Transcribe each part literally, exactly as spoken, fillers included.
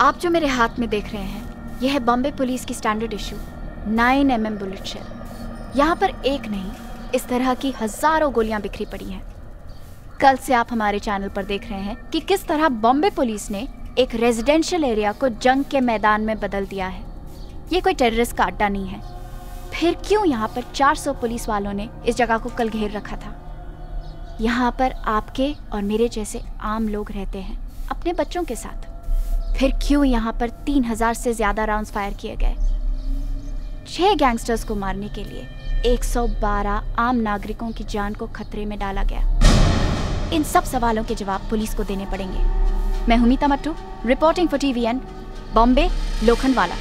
आप जो मेरे हाथ में देख रहे हैं यह है बॉम्बे पुलिस की standard issue nine M M bullet shell. यहाँ पर एक नहीं, इस तरह की हजारों गोलियां बिखरी पड़ी हैं। कल से आप हमारे चैनल पर देख रहे हैं कि किस तरह बॉम्बे पुलिस ने एक रेजिडेंशियल एरिया को जंग के मैदान में बदल दिया है। ये कोई टेररिस्ट का अड्डा नहीं है। फिर क्यों यहाँ पर चार सौ पुलिस वालों ने इस जगह को कल घेर रखा था? यहाँ पर आपके और मेरे जैसे आम लोग रहते हैं अपने बच्चों के साथ। फिर क्यों यहाँ पर तीन हजार से ज्यादा राउंड्स फायर किए गए? छह गैंगस्टर्स को मारने के लिए एक सौ बारह आम नागरिकों की जान को खतरे में डाला गया। इन सब सवालों के जवाब पुलिस को देने पड़ेंगे। मैं हूं Meeta Mattoo, reporting for TVN, Bombay, Lokhandwala.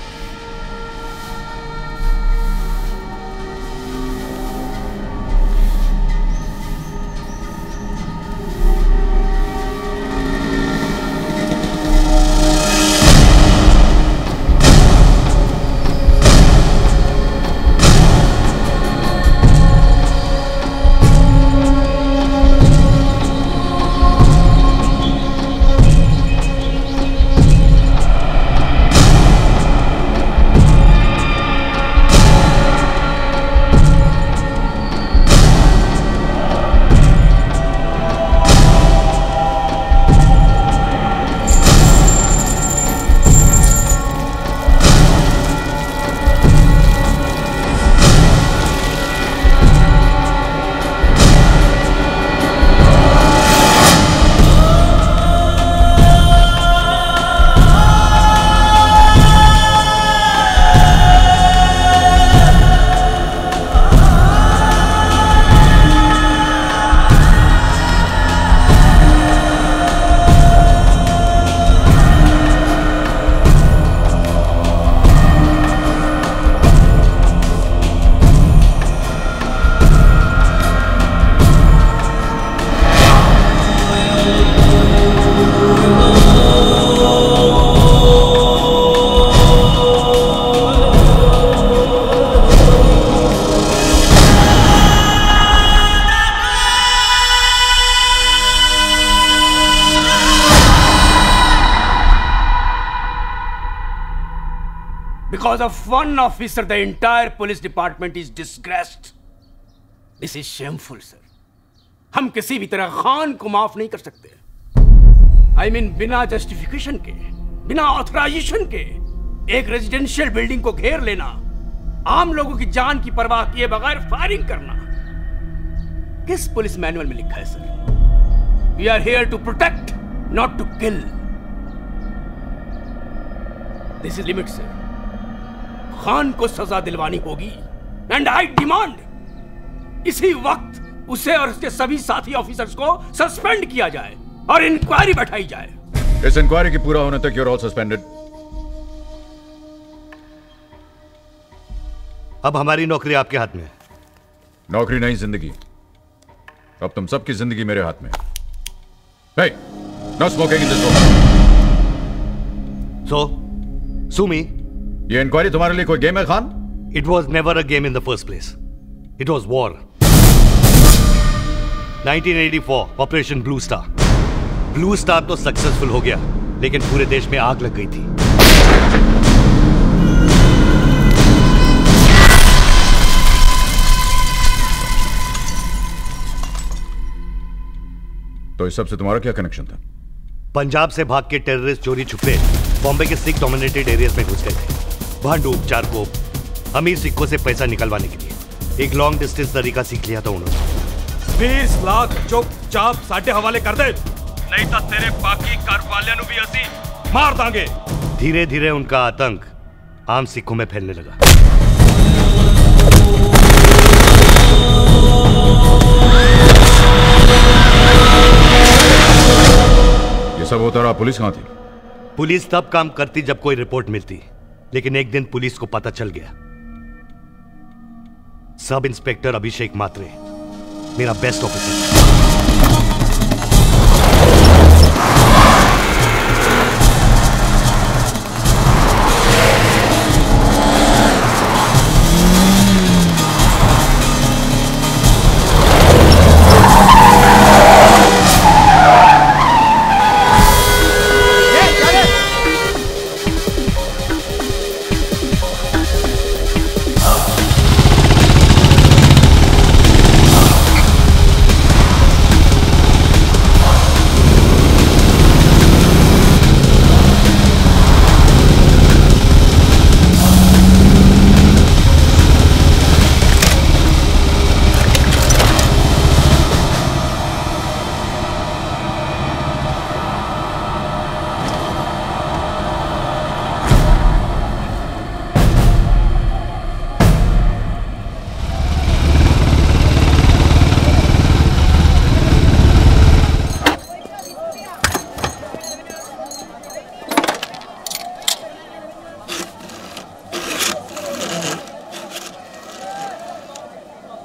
Because of one officer, the entire police department is disgraced. This is shameful, sir. हम किसी भी तरह खान को माफ नहीं कर सकते। I mean, बिना जस्टिफिकेशन के, बिना ऑथराइजेशन के एक रेजिडेंशियल बिल्डिंग को घेर लेना, आम लोगों की जान की परवाह किए बगैर फायरिंग करना, किस पुलिस मैनुअल में लिखा है sir? We are here to protect, not to kill. This is limit, sir. Khan को सजा दिलवानी होगी एंड आई डिमांड इसी वक्त उसे और उसके सभी साथी ऑफिसर्स को सस्पेंड किया जाए और इंक्वायरी बैठाई जाए। इस इंक्वायरी के पूरा होने तक यू आर ऑल सस्पेंडेड। अब हमारी नौकरी आपके हाथ में है। नौकरी नहीं, जिंदगी। अब तुम सबकी जिंदगी मेरे हाथ में। Hey, no smoking in this room. So, sue me. ये इंक्वायरी तुम्हारे लिए कोई गेम है Khan? It was never a game in the first place. It was war. nineteen eighty-four, Operation Blue Star. Blue Star तो सक्सेसफुल हो गया, लेकिन पूरे देश में आग लग गई थी। तो इस सब से तुम्हारा क्या कनेक्शन था? पंजाब से भाग के टेररिस्ट चोरी छुपे बॉम्बे के सिख डोमिनेटेड एरियाज में घुस गए थे। भांडूप चारकोप अमीर सिखों से पैसा निकलवाने के लिए एक लॉन्ग डिस्टेंस तरीका सीख लिया था उन्होंने। बीस लाख चुपचाप साढ़े हवाले कर दे, नहीं तो तेरे बाकी घर वालियां भी असी मार दांगे। धीरे धीरे उनका आतंक आम सिखों में फैलने लगा। ये सब होता रहा, पुलिस कहां थी? पुलिस तब काम करती जब कोई रिपोर्ट मिलती, लेकिन एक दिन पुलिस को पता चल गया। सब इंस्पेक्टर अभिषेक मात्रे, मेरा बेस्ट ऑफिसर,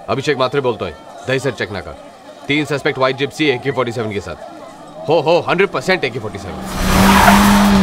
अभिषेक मात्रे बोलता है, दही सर चेक ना कर। तीन सस्पेक्ट व्हाइट जिप्सी ए के फोर्टी सेवन के साथ। हो हो हंड्रेड परसेंट ए के फोर्टी सेवन।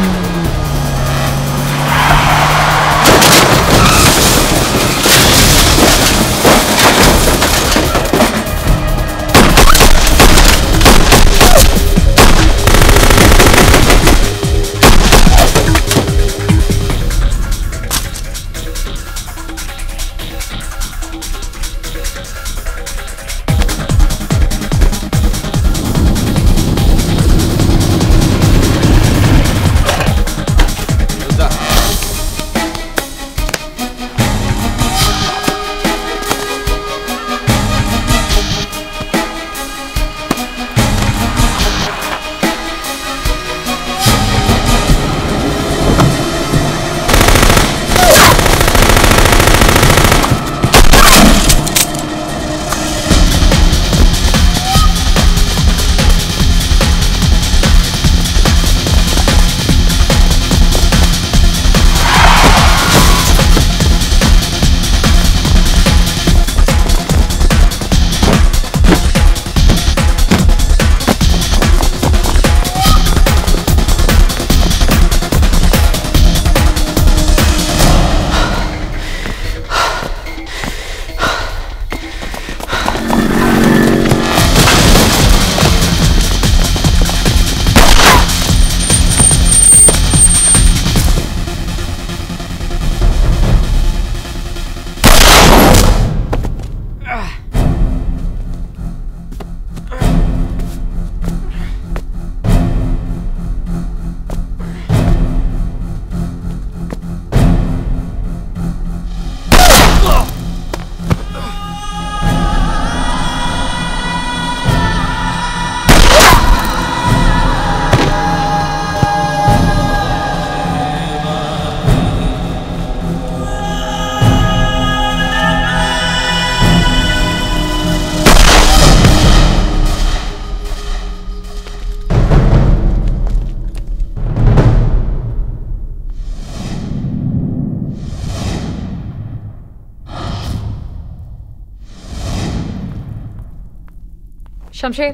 शमशेर,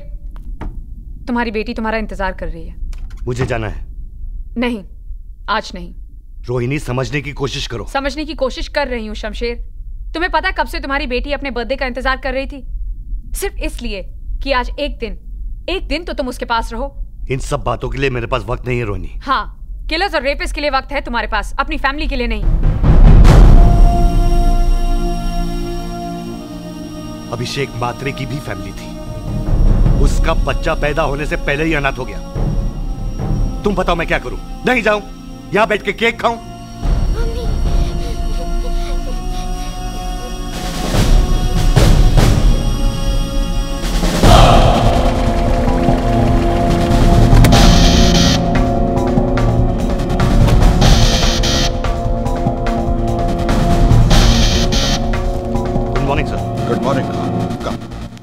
तुम्हारी बेटी तुम्हारा इंतजार कर रही है। मुझे जाना है। नहीं, आज नहीं। रोहिणी, समझने की कोशिश करो। समझने की कोशिश कर रही हूँ शमशेर। तुम्हें पता कब से तुम्हारी बेटी अपने बर्थडे का इंतजार कर रही थी? सिर्फ इसलिए कि आज एक दिन एक दिन तो तुम उसके पास रहो। इन सब बातों के लिए मेरे पास वक्त नहीं है रोहिणी। हाँ, किलर्स और रेपिस्ट के लिए वक्त है तुम्हारे पास, अपनी फैमिली के लिए नहीं। अभिषेक मात्रे की भी फैमिली थी। उसका बच्चा पैदा होने से पहले ही अनाथ हो गया। तुम बताओ मैं क्या करूं? नहीं जाऊं? यहां बैठ के केक खाऊं? Good morning sir. Good morning. Come.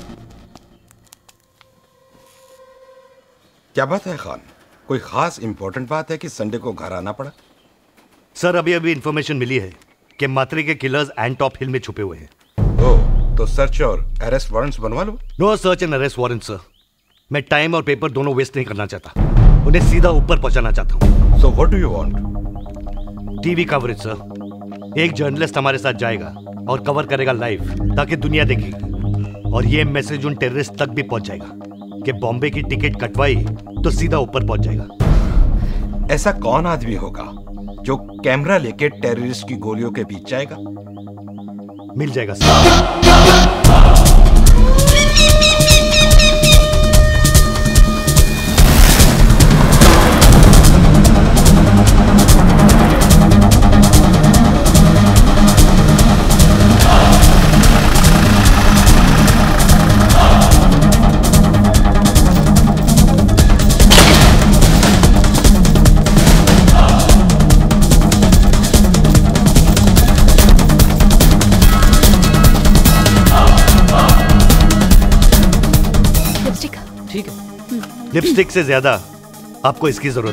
क्या बात है खान? कोई खास इंपॉर्टेंट बात है कि संडे को घर आना पड़ा? सर, अभी अभी इंफॉर्मेशन मिली है कि मात्रे के किलर्स एंड टॉप हिल में छुपे हुए हैं। ओह, तो सर्च और अरेस्ट वारंट्स बनवा लो। No search and arrest warrant sir. मैं टाइम और पेपर दोनों वेस्ट नहीं करना चाहता। उन्हें सीधा ऊपर पहुंचाना चाहता हूँ। So what do you want? TV coverage sir. एक जर्नलिस्ट हमारे साथ जाएगा और कवर करेगा लाइव, ताकि दुनिया देखेगी। और ये मैसेज उन टेररिस्ट तक भी पहुंच जाएगा कि बॉम्बे की टिकट कटवाई तो सीधा ऊपर पहुंच जाएगा। ऐसा कौन आदमी होगा जो कैमरा लेके टेररिस्ट की गोलियों के बीच जाएगा? मिल जाएगा सर। लिपस्टिक से ज्यादा आपको इसकी जरूरत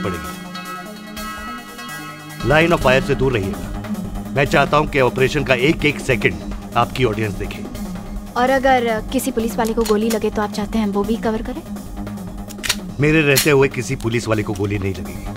पड़ेगी। लाइन ऑफ फायर से दूर रहिएगा। मैं चाहता हूं कि ऑपरेशन का एक एक सेकंड आपकी ऑडियंस देखे। और अगर किसी पुलिस वाले को गोली लगे तो आप चाहते हैं वो भी कवर करें? मेरे रहते हुए किसी पुलिस वाले को गोली नहीं लगेगी।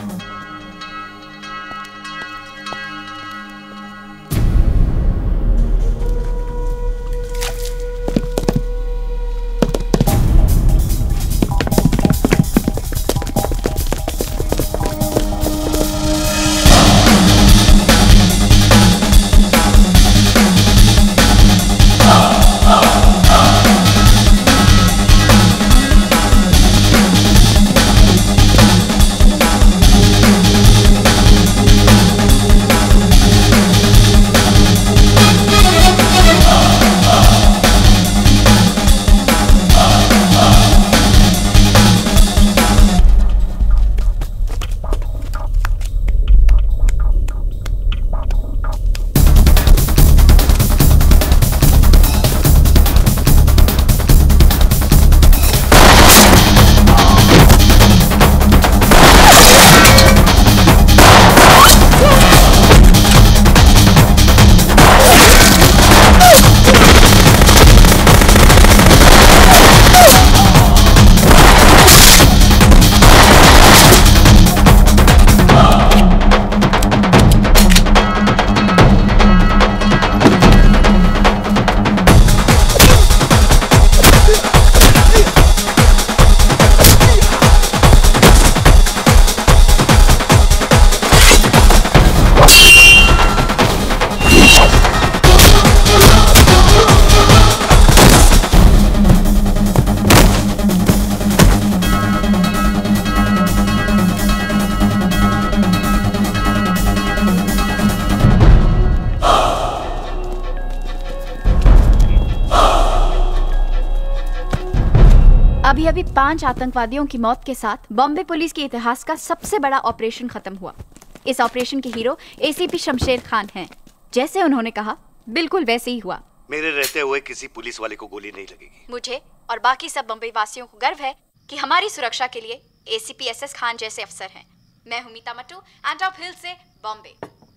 अभी अभी पांच आतंकवादियों की मौत के साथ बॉम्बे पुलिस के इतिहास का सबसे बड़ा ऑपरेशन खत्म हुआ। इस ऑपरेशन के हीरो एसीपी शमशेर खान हैं। जैसे उन्होंने कहा बिल्कुल वैसे ही हुआ। मेरे रहते हुए किसी पुलिस वाले को गोली नहीं लगेगी। मुझे और बाकी सब बम्बई वासियों को गर्व है कि हमारी सुरक्षा के लिए एसीपी एस एस खान जैसे अफसर हैं। मैं हूं Meeta Mattoo, end of hill से बॉम्बे।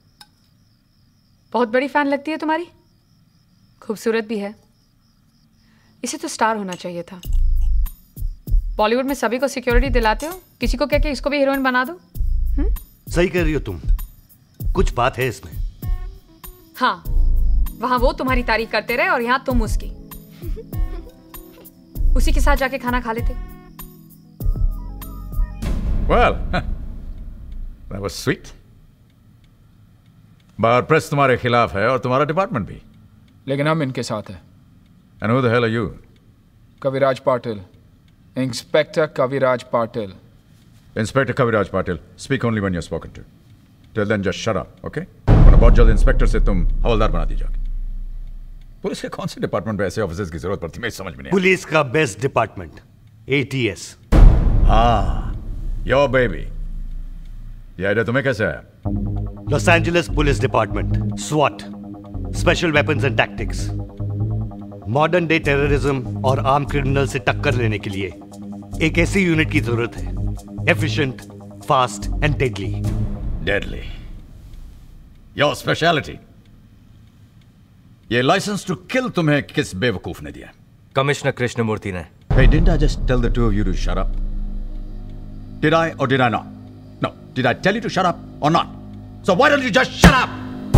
बहुत बड़ी फैन लगती है तुम्हारी, खूबसूरत भी है। इसे तो स्टार होना चाहिए था। बॉलीवुड में सभी को सिक्योरिटी दिलाते हो, किसी को कह के इसको भी हीरोइन बना दो। हुँ? सही कह रही हो तुम, कुछ बात है इसमें। हाँ, वहां वो तुम्हारी तारीफ करते रहे और यहाँ तुम उसकी। उसी के साथ जाके खाना खा लेते। Well, that was sweet. बार प्रेस तुम्हारे खिलाफ है और तुम्हारा डिपार्टमेंट भी। लेकिन हम इनके साथ हैं। And who the hell are you? Kaviraj Patil, inspector Kaviraj Patil. Inspector Kaviraj Patil, speak only when you're spoken to. Till then just shut up, okay? वरना बहुत जल्द इंस्पेक्टर से तुम हवलदार बना दी जाओगे। पुलिस के कौन से डिपार्टमेंट में ऐसे ऑफिसर्स की जरूरत पड़ती है, मेरी समझ में नहीं। पुलिस का बेस्ट डिपार्टमेंट एटीएस। हाँ, योर बेबी। ये आइडिया तुम्हें कैसे आया? लॉस एंजलिस पुलिस डिपार्टमेंट, स्वॉट, special weapons and tactics. Modern day terrorism और आर्म क्रिमिनल से टक्कर लेने के लिए एक ऐसी यूनिट की जरूरत है, efficient, fast and deadly. Deadly, your speciality. ये लाइसेंस टू किल तुम्हें किस बेवकूफ ने दिया? कमिश्नर कृष्णमूर्ति ने। Hey, didn't I just tell the two of you to shut up? Did I or did I not? No, did I tell you to shut up or not? So why don't you just shut up?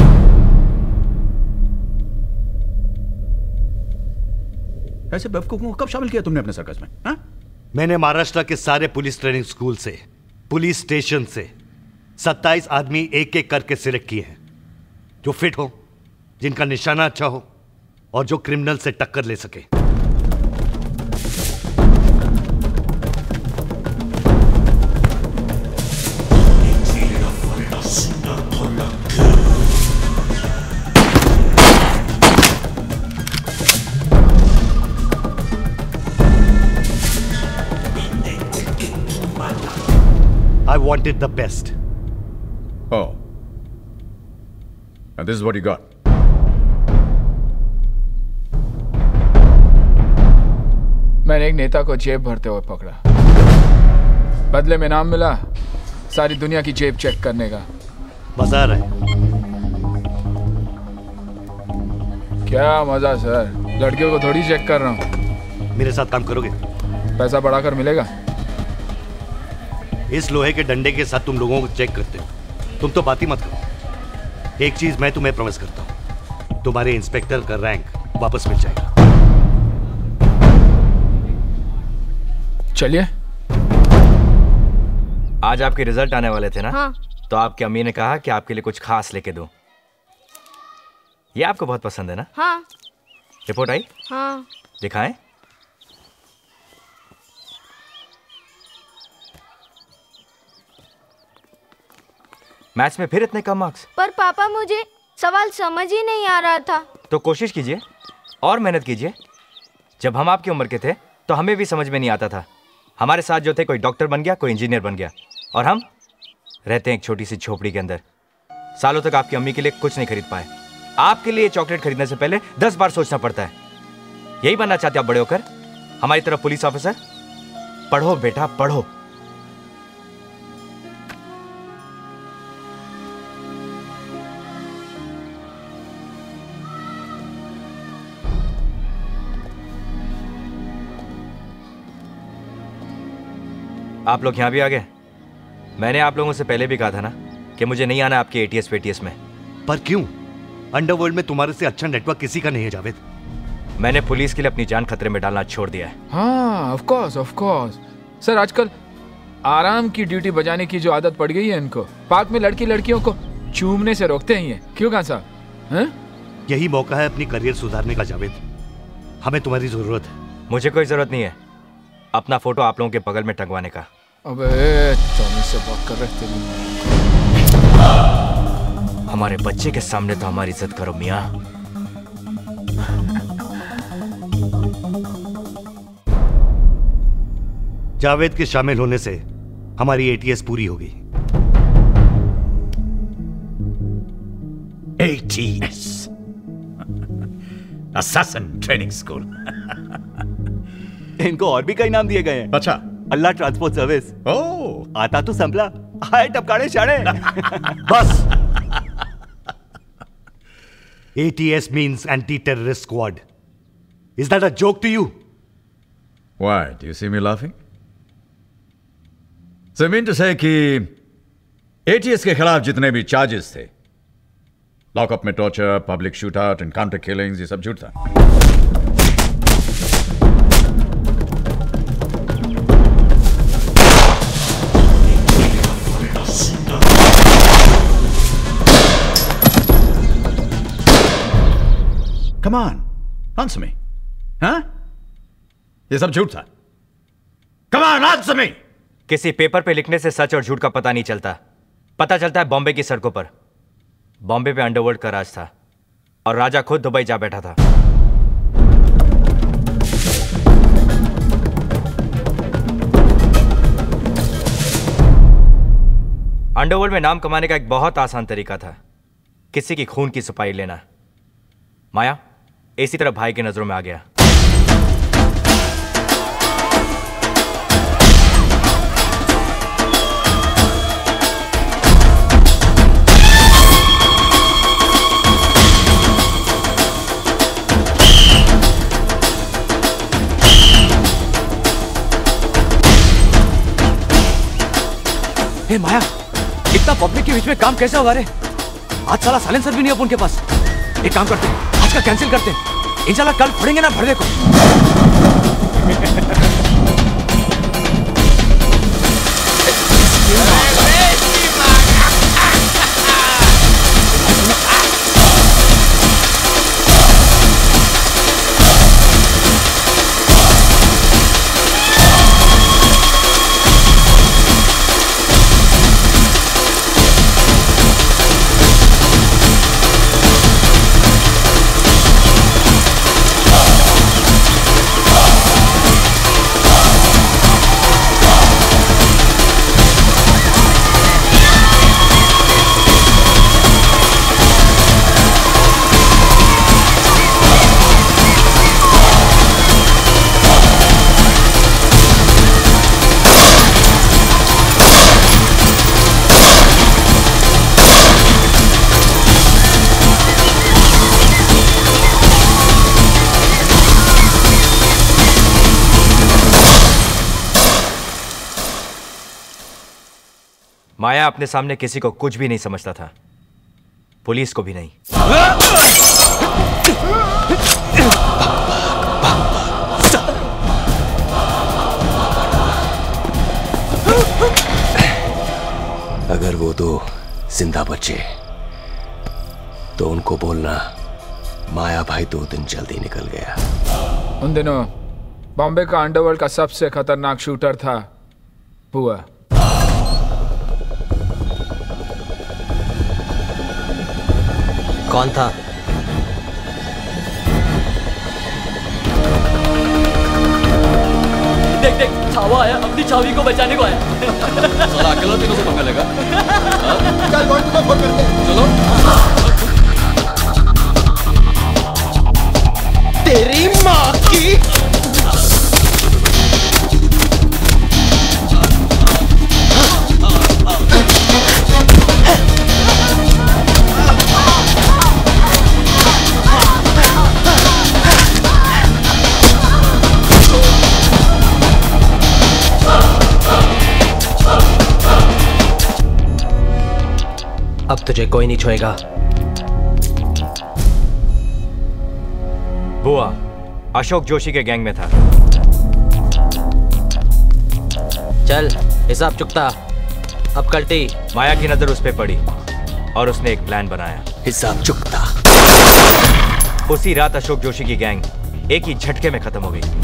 ऐसे बेवकूफों को कब शामिल किया तुमने अपने circus में? हाँ? मैंने महाराष्ट्र के सारे पुलिस ट्रेनिंग स्कूल से, पुलिस स्टेशन से सत्ताईस आदमी एक एक करके सिलेक्ट किए हैं, जो फिट हो, जिनका निशाना अच्छा हो और जो क्रिमिनल से टक्कर ले सके। I wanted the best. Oh. And this is what you got. मैंने एक नेता को जेब भरते हुए पकड़ा। बदले में नाम मिला सारी दुनिया की जेब चेक करने का। मजा आ रहा है? क्या मजा सर। लड़कियों को थोड़ी चेक कर रहा हूँ। मेरे साथ काम करोगे? पैसा बढ़ाकर मिलेगा। इस लोहे के डंडे के साथ तुम लोगों को चेक करते हो, तुम तो बात ही मत करो। एक चीज मैं तुम्हें प्रॉमिस करता हूँ, तुम्हारे इंस्पेक्टर का रैंक वापस मिल जाएगा। चलिए। आज आपके रिजल्ट आने वाले थे ना? हाँ। तो आपकी अम्मी ने कहा कि आपके लिए कुछ खास लेके दूं। ये आपको बहुत पसंद है ना? हाँ। रिपोर्ट आई? हाँ। दिखाएं। मैथ्स में फिर इतने कम मार्क्स? पर पापा मुझे सवाल समझ ही नहीं आ रहा था। तो कोशिश कीजिए और मेहनत कीजिए। जब हम आपकी उम्र के थे तो हमें भी समझ में नहीं आता था। हमारे साथ जो थे, कोई डॉक्टर बन गया, कोई इंजीनियर बन गया, और हम रहते हैं एक छोटी सी झोपड़ी के अंदर। सालों तक आपकी अम्मी के लिए कुछ नहीं खरीद पाए। आपके लिए चॉकलेट खरीदने से पहले दस बार सोचना पड़ता है। यही बनना चाहते आप बड़े होकर? हमारी तरफ पुलिस ऑफिसर? पढ़ो बेटा पढ़ो। आप लोग यहां भी आ गए। मैंने आप लोगों से पहले भी कहा था ना कि मुझे नहीं आना आपके एटीएस पेटीएस में। पर क्यों? अंडरवर्ल्ड में तुम्हारे से अच्छा नेटवर्क किसी का नहीं है जावेद। मैंने पुलिस के लिए अपनी जान खतरे में डालना छोड़ दिया है। हाँ, of course of course sir. आजकल आराम की ड्यूटी बजाने की जो आदत पड़ गई है इनको, पार्क में लड़की लड़कियों को चूमने से रोकते ही हैं। क्यों खान साहब? यही मौका है अपनी करियर सुधारने का जावेद। हमें तुम्हारी जरूरत है। मुझे कोई जरूरत नहीं है अपना फोटो आप लोगों के बगल में टंगवाने का। अबे टॉमी से बात कर रहे थे। हमारे बच्चे के सामने तो हमारी इज्जत करो मियां। जावेद के शामिल होने से हमारी एटीएस पूरी होगी। ATS assassin training school. इनको और भी कई नाम दिए गए हैं। अच्छा। अल्लाह ट्रांसपोर्ट सर्विस। ओह, आता तो संभला, हाय टपकाड़े शाड़े। बस। A T S means anti-terrorist squad. Is that a joke to you? Why? Do you see me laughing? So I mean to say कि A T S के खिलाफ जितने भी चार्जेस थे, लॉकअप में torture, public shootout, encounter killings, ये सब झूठ था। Come on, answer me. हाँ? ये सब झूठ था। Come on, answer me. किसी पेपर पे लिखने से सच और झूठ का पता नहीं चलता। पता चलता है बॉम्बे की सड़कों पर। बॉम्बे पे अंडरवर्ल्ड का राज था और राजा खुद दुबई जा बैठा था। अंडरवर्ल्ड में नाम कमाने का एक बहुत आसान तरीका था, किसी की खून की सफाई लेना। माया इसी तरह भाई की नजरों में आ गया। हे माया, इतना पब्लिक के बीच में काम कैसे होगा रे? आज साला साइलेंसर भी नहीं है उनके पास। एक काम करते हैं, आज का कैंसिल करते हैं। इंशाल्लाह कल पढ़ेंगे ना भरदे को। माया अपने सामने किसी को कुछ भी नहीं समझता था, पुलिस को भी नहीं। अगर वो दो जिंदा बचे तो उनको बोलना माया भाई दो दिन जल्दी निकल गया। उन दिनों बॉम्बे का अंडरवर्ल्ड का सबसे खतरनाक शूटर था बुआ। कौन था? देख देख, छावा आया, अपनी छावी को बचाने को आया। साला अकेला तीनों से पंगा लेगा। चल रोहित को फोन करते हैं। चलो। तेरी माँ की अब तुझे कोई नहीं छुएगा। बुआ अशोक जोशी के गैंग में था। चल हिसाब चुकता। अब कल्टी। माया की नजर उस पे पड़ी और उसने एक प्लान बनाया। हिसाब चुकता। उसी रात अशोक जोशी की गैंग एक ही झटके में खत्म हो गई।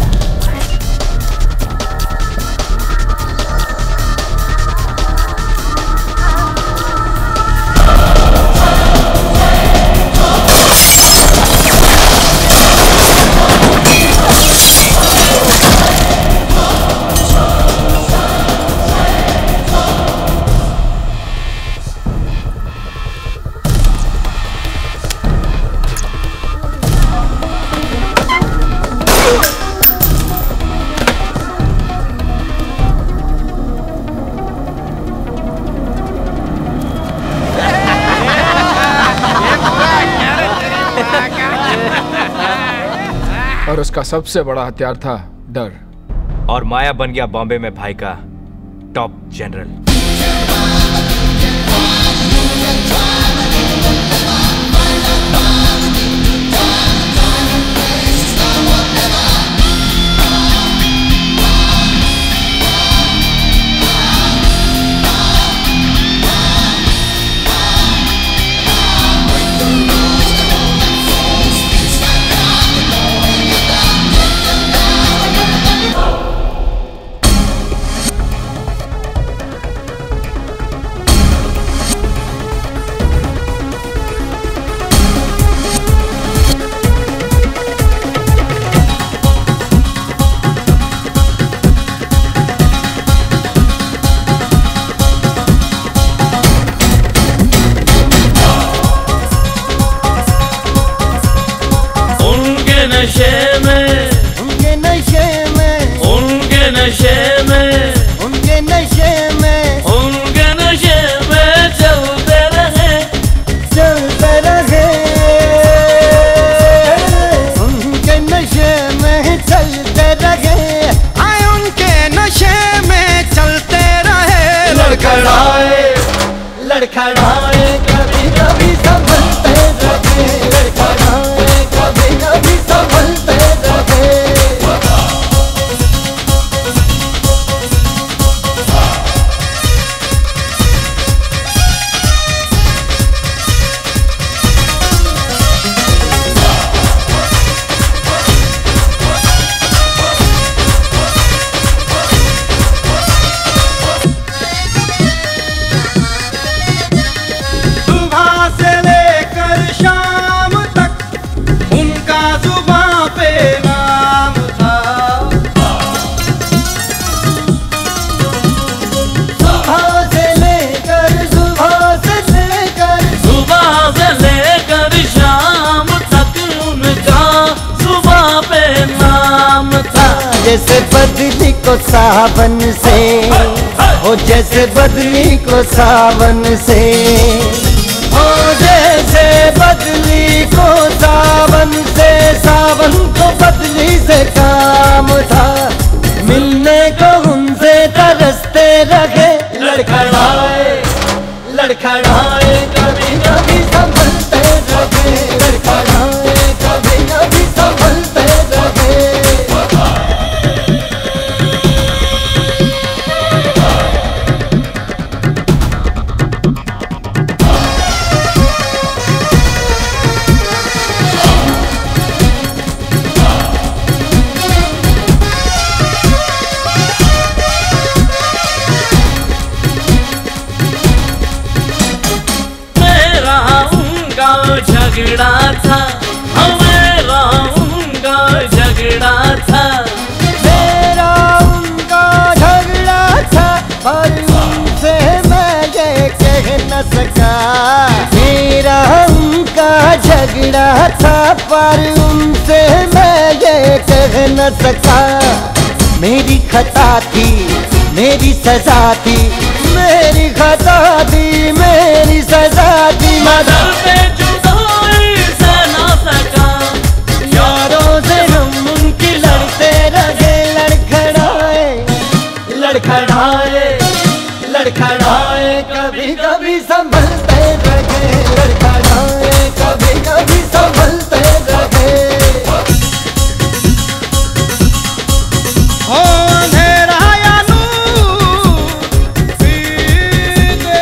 और उसका सबसे बड़ा हथियार था डर। और माया बन गया बॉम्बे में भाई का टॉप जनरल। जैसे बदली को सावन से, ओ जैसे बदली को सावन से, ओ जैसे बदली को सावन से, सावन को बदली से काम था। मिलने को उनसे तरसते रहे, लड़खड़ाए झगड़ा था, हमारा उनका झगड़ा था। मेरा उनका झगड़ा था पर उनसे मैं ये कह न सका। मेरा उनका झगड़ा था पर उनसे मैं ये कह न सका। मेरी खता थी, मेरी सजा थी, मेरी खता थी, मेरी सजा थी। मदर पे जुदाई से ना सका, यारों से हम उनकी लड़ते रहे। लड़खड़ाए लड़खड़ाए लड़खड़ाए कभी कभी संभलते रहे। लड़खड़ाए कभी कभी संभलते रहे। ओ अंधेरा या नूर पीने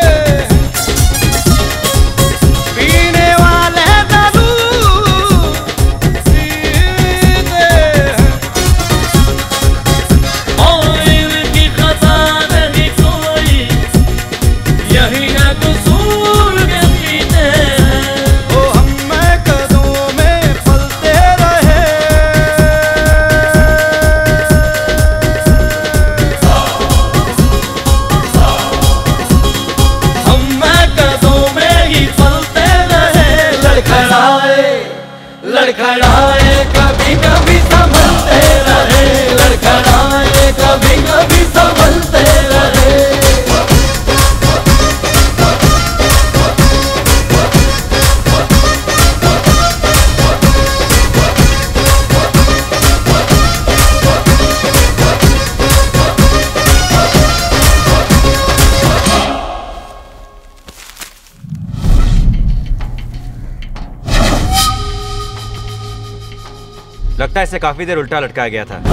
पीने वाले जरूर पीने। और इनकी खता नहीं कोई, यही है कसूर के पीते हैं। ओ हम मैं कदमों में फलते रहे। हम मैं कदों में ही फलते रहे। लड़खड़ाए लड़खड़ाए कभी कभी संभलते रहे। लड़खड़ाए कभी कभी संभलते रहे। लगता है इसे काफी देर उल्टा लटकाया गया था।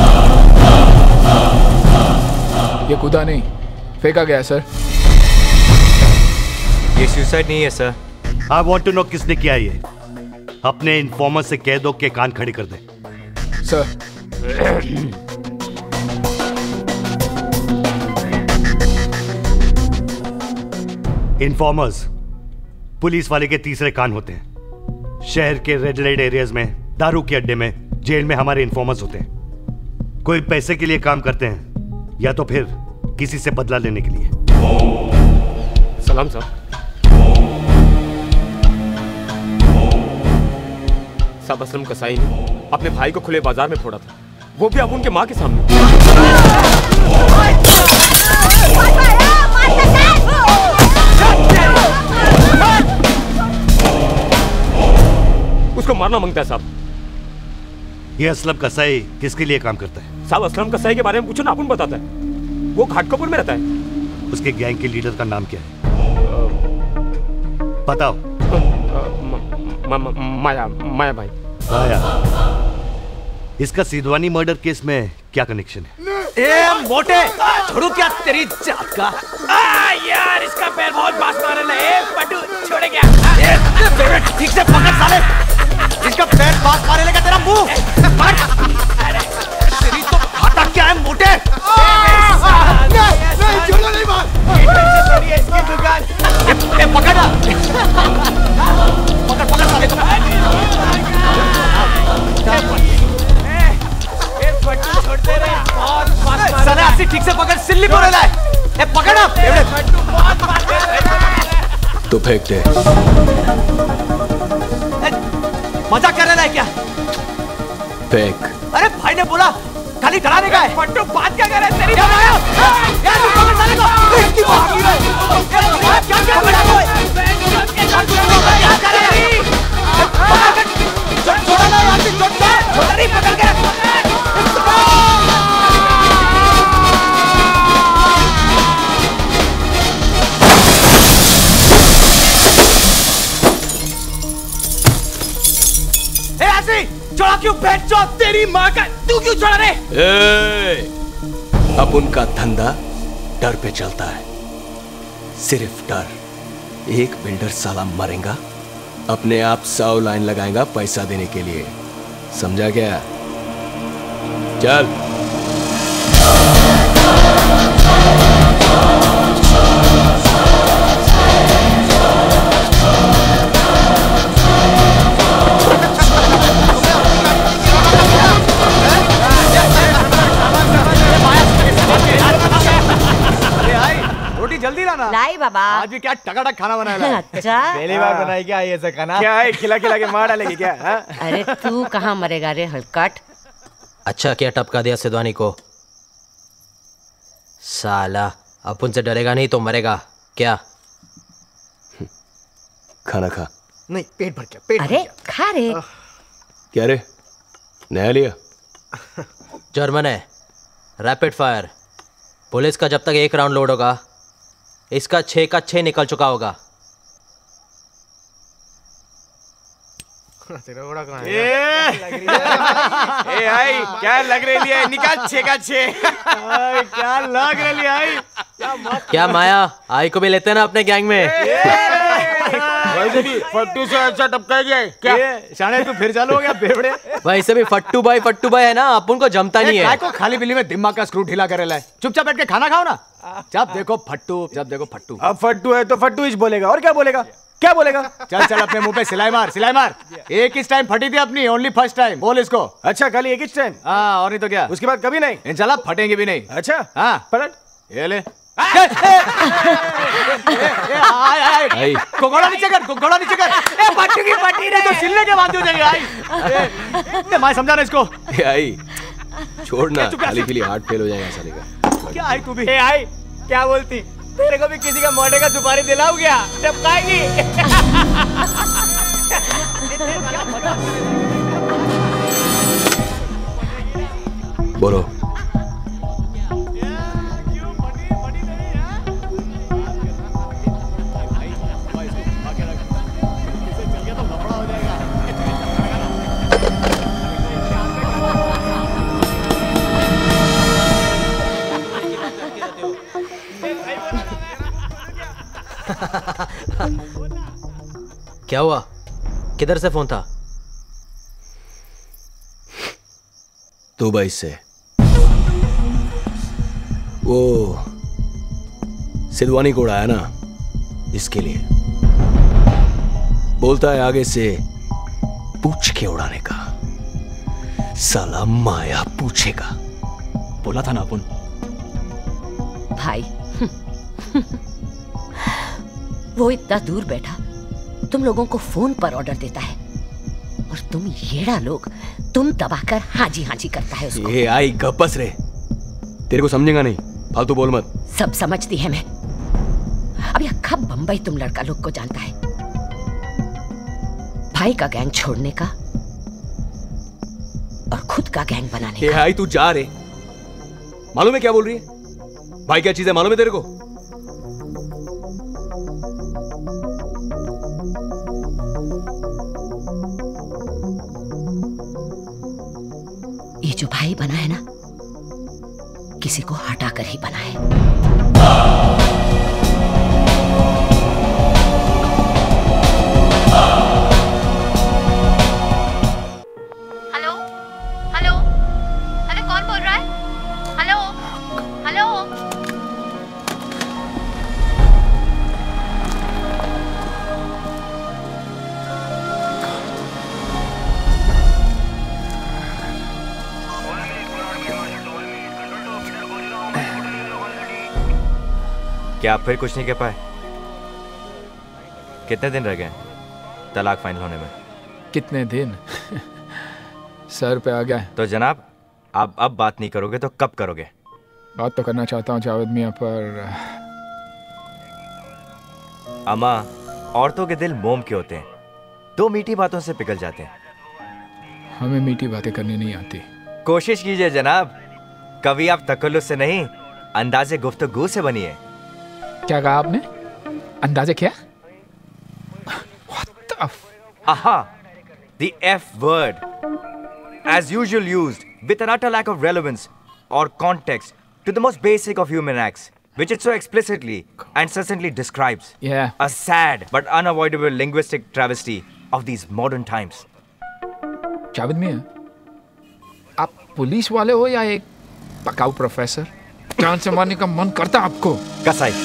ये कूदा नहीं, फेंका गया सर। ये सुसाइड नहीं है sir. I want to know किसने किया ये। अपने इन्फॉर्मर से कह दो कि कान खड़े कर दे। सर इन्फॉर्मर्स पुलिस वाले के तीसरे कान होते हैं। शहर के रेड लाइट एरियाज में, दारू के अड्डे में, जेल में हमारे इन्फॉर्मर्स होते हैं। कोई पैसे के लिए काम करते हैं या तो फिर किसी से बदला लेने के लिए। सलाम साहब। साहब असलम कसाई ने अपने भाई को खुले बाजार में फोड़ा था, वो भी अब उनके माँ के सामने। उसको मारना मांगता है साहब। ये असलम कसाई किसके लिए काम करता है? साहब असलम कसाई के बारे में पूछो ना, अपन बताता है। वो घाटकोपुर में रहता है। उसके गैंग के लीडर का नाम क्या है? बताओ। माया माया भाई। माया। इसका सिद्धवानी मर्डर केस में क्या कनेक्शन है? ए मोटे, छोड़ू क्या तेरी जात का? आ यार, इसका पैर बहुत बास मारे ले। पटू छोड़ गया। ठीक से पकड़ साले। इसका पैर बास मारे लेगा तेरा मुंह। तेरी तो खाता क्या है मोटे? नहीं नहीं छोड़ो नहीं मार। इसकी दुकान। ये पकड़ ना। पकड़ पकड़ साले को। छोड़ते रहे। बहुत बास मारे। साले ऐसे ठीक से पकड़, सिल्ली बोले ला। ए पकड़ ना। बहुत बास। तो फेंक दे। मजाक कर रहा है क्या? फेंक। अरे भाई ने बोला खाली डराने का है। पट्टू बात क्या कर रहा है तेरी? क्या कर रहा है? यार तू पकड़ साले को। इसकी बात की है। क्या क्या कर रहा है? क्या कर रहा है? छोड़ा ना यार, छोड़ दे। छोड़ा नहीं, पकड़ के रख। छोड़ा क्यों? बैठ जाओ तेरी माँ का। तू क्यों छोड़ा रे? अब उनका धंधा डर पे चलता है, सिर्फ डर। एक बिल्डर साला मरेगा, अपने आप सौ लाइन लगाएगा पैसा देने के लिए। समझा क्या? चल। बाबा। आज भी क्या टकाटक खाना बनाया? अच्छा पहली बार बनाई क्या ये ऐसा खाना? क्या है, खिला खिला के मार डालेगी क्या? अरे तू कहाँ मरेगा रे हलकट। अच्छा क्या टपका दिया सिद्धवानी को? साला अपन से डरेगा नहीं तो मरेगा क्या? खाना खा। नहीं पेट भर गया, पेट अरे खा रे। क्या रे नया लिया? जर्मन है, रैपिड फायर। पुलिस का जब तक एक राउंड लोड होगा, इसका छह का छह निकल चुका होगा। तेरा बड़ा कहाँ है? ए आई क्या लग रही है? निकाल छे का छे। क्या लग रही है? क्या माया आई को भी लेते ना अपने गैंग में? वैसे भी फट्टू से अच्छा टपका गया है क्या? शाने तू फिर चालू हो गया बेवड़े। वैसे भी फट्टू भाई फट्टू भाई है ना, अपन को जमता नहीं है। को खाली बिल्ली में दिमाग का स्क्रू ढीला करे लाए। चुपचाप बैठ के खाना खाओ ना। जब देखो फट्टू, जब देखो फट्टू। अब फट्टू है तो फट्टू ही बोलेगा, और क्या बोलेगा? क्या बोलेगा? चल चल अपने मुंह पे सिलाई मार, सिलाई मार। एक ही टाइम फटी थी अपनी, ओनली फर्स्ट टाइम। बोल इसको। अच्छा खाली एक ही टाइम? हाँ और नहीं तो क्या, उसके बाद कभी नहीं? इंशाल्लाह फटेंगे भी नहीं। अच्छा हाँ पलट ये ले। आई घोड़ा नीचे कर, घोड़ा नीचे कर। ए फटी की फटी रे, तो सिलने के बाद हो जाएंगे। आई ए मैं समझा ना इसको। ए आई छोड़ना, खाली पीली हार्ट फेल हो जाएगा साले का। क्या आई तू भी? ए आई क्या बोलती? तेरे को भी किसी का मर्डर का सुपारी दिलाऊं क्या? टपकाएगी। बोलो। क्या हुआ? किधर से फोन था? दुबई से। वो सिद्धवानी को उड़ाया ना, इसके लिए बोलता है आगे से पूछ के उड़ाने का। साला माया पूछेगा। बोला था ना अपन। भाई वो इतना दूर बैठा तुम लोगों को फोन पर ऑर्डर देता है, और तुम येड़ा लोग तुम दबाकर हाजी हाजी करता है उसको। ये आई गप्पस रे, तेरे को समझेगा नहीं, फालतू बोल मत। सब समझती है मैं। अब यह कब बंबई तुम लड़का लोग को जानता है। भाई का गैंग छोड़ने का और खुद का गैंग बनाने ये का। आई तू जा रे, मालूम है क्या बोल रही है? भाई क्या चीज है मालूम है तेरे को? ये जो भाई बना है ना, किसी को हटा कर ही बना है। हेलो हेलो हेलो कौन बोल रहा है? हेलो हेलो क्या आप फिर कुछ नहीं कह पाए? कितने दिन रह गए तलाक फाइनल होने में? कितने दिन? सर पे आ गया। तो जनाब आप अब बात नहीं करोगे तो कब करोगे? बात तो करना चाहता हूँ जावेद मियाँ, पर अम्मा, औरतों के दिल मोम के होते हैं, दो मीठी बातों से पिघल जाते हैं। हमें मीठी बातें करनी नहीं आती। कोशिश कीजिए जनाब, कभी आप तकल्लुफ़ से नहीं अंदाजे गुफ्तगू से बनिए। क्या कहा आपने? अंदाजे क्या? What the f- Aha, the F word, as usual used with an utter lack of relevance or context to the most basic of human acts, which it so explicitly and succinctly describes. Yeah. A sad but unavoidable linguistic travesty of these modern times. Javed मियाँ, आप police वाले हो या एक पकाऊ professor? जान से मारने का मन करता आपको? कसाई।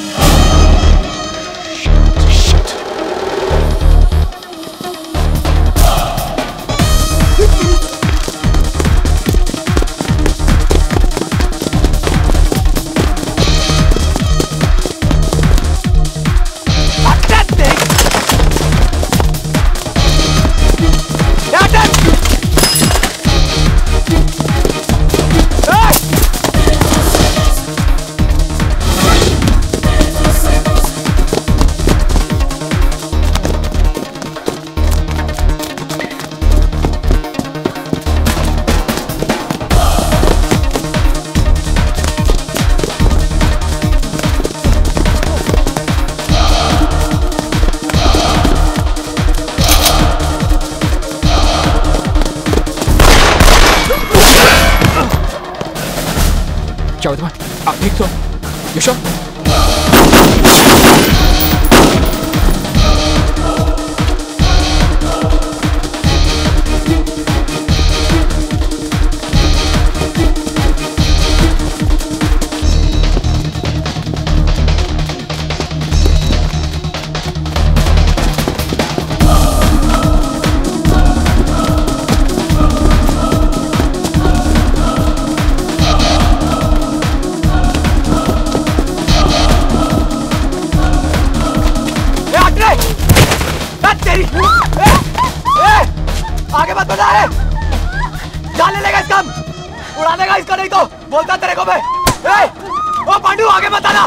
क्या हुआ तुम्हें? आप ठीक तो? You sure? आगे मत बढ़ा है, जाने लेगा इसका, उड़ा देगा इसका, नहीं तो बोलता तेरे को मैं। ए, ओ पांडू आगे मत आना।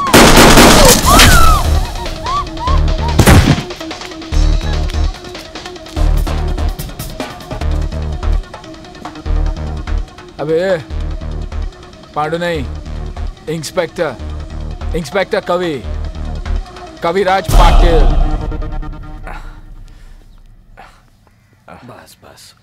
अबे पांडू नहीं, इंस्पेक्टर, इंस्पेक्टर कवि, कविराज पाटिल। बस बस,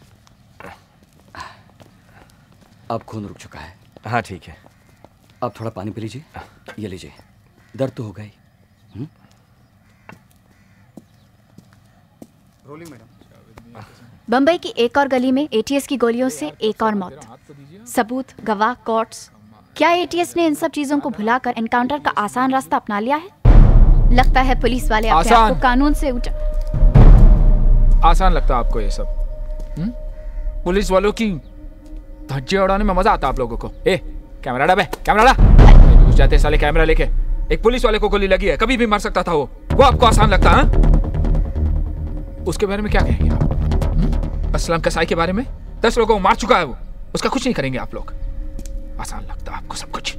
अब खून रुक चुका है। हाँ ठीक है। अब थोड़ा पानी पी लीजिए, ये लीजिए, दर्द तो होगा ही। Rolling madam. बंबई की एक और गली में एटीएस की गोलियों से एक और मौत। सबूत, गवाह, कोर्ट्स। क्या एटीएस ने इन सब चीजों को भुलाकर एनकाउंटर का आसान रास्ता अपना लिया है? लगता है पुलिस वाले अपने आप को कानून से ऊंचा। आसान लगता है आपको ये सब? हुँ? पुलिस वालों की धज्जियां उड़ाने में मजा आता है आप लोगों को? ए, कैमरा डा बे, कैमरा डा। घुस जाते साले कैमरा लेके। एक पुलिस वाले को गोली लगी है, कभी भी मर सकता था वो। वो आपको आसान लगता है? उसके बारे में क्या कहेंगे आप? असलम कसाई के बारे में? दस लोगों को मार चुका है वो, उसका कुछ नहीं करेंगे आप लोग। आसान लगता है आपको सब कुछ।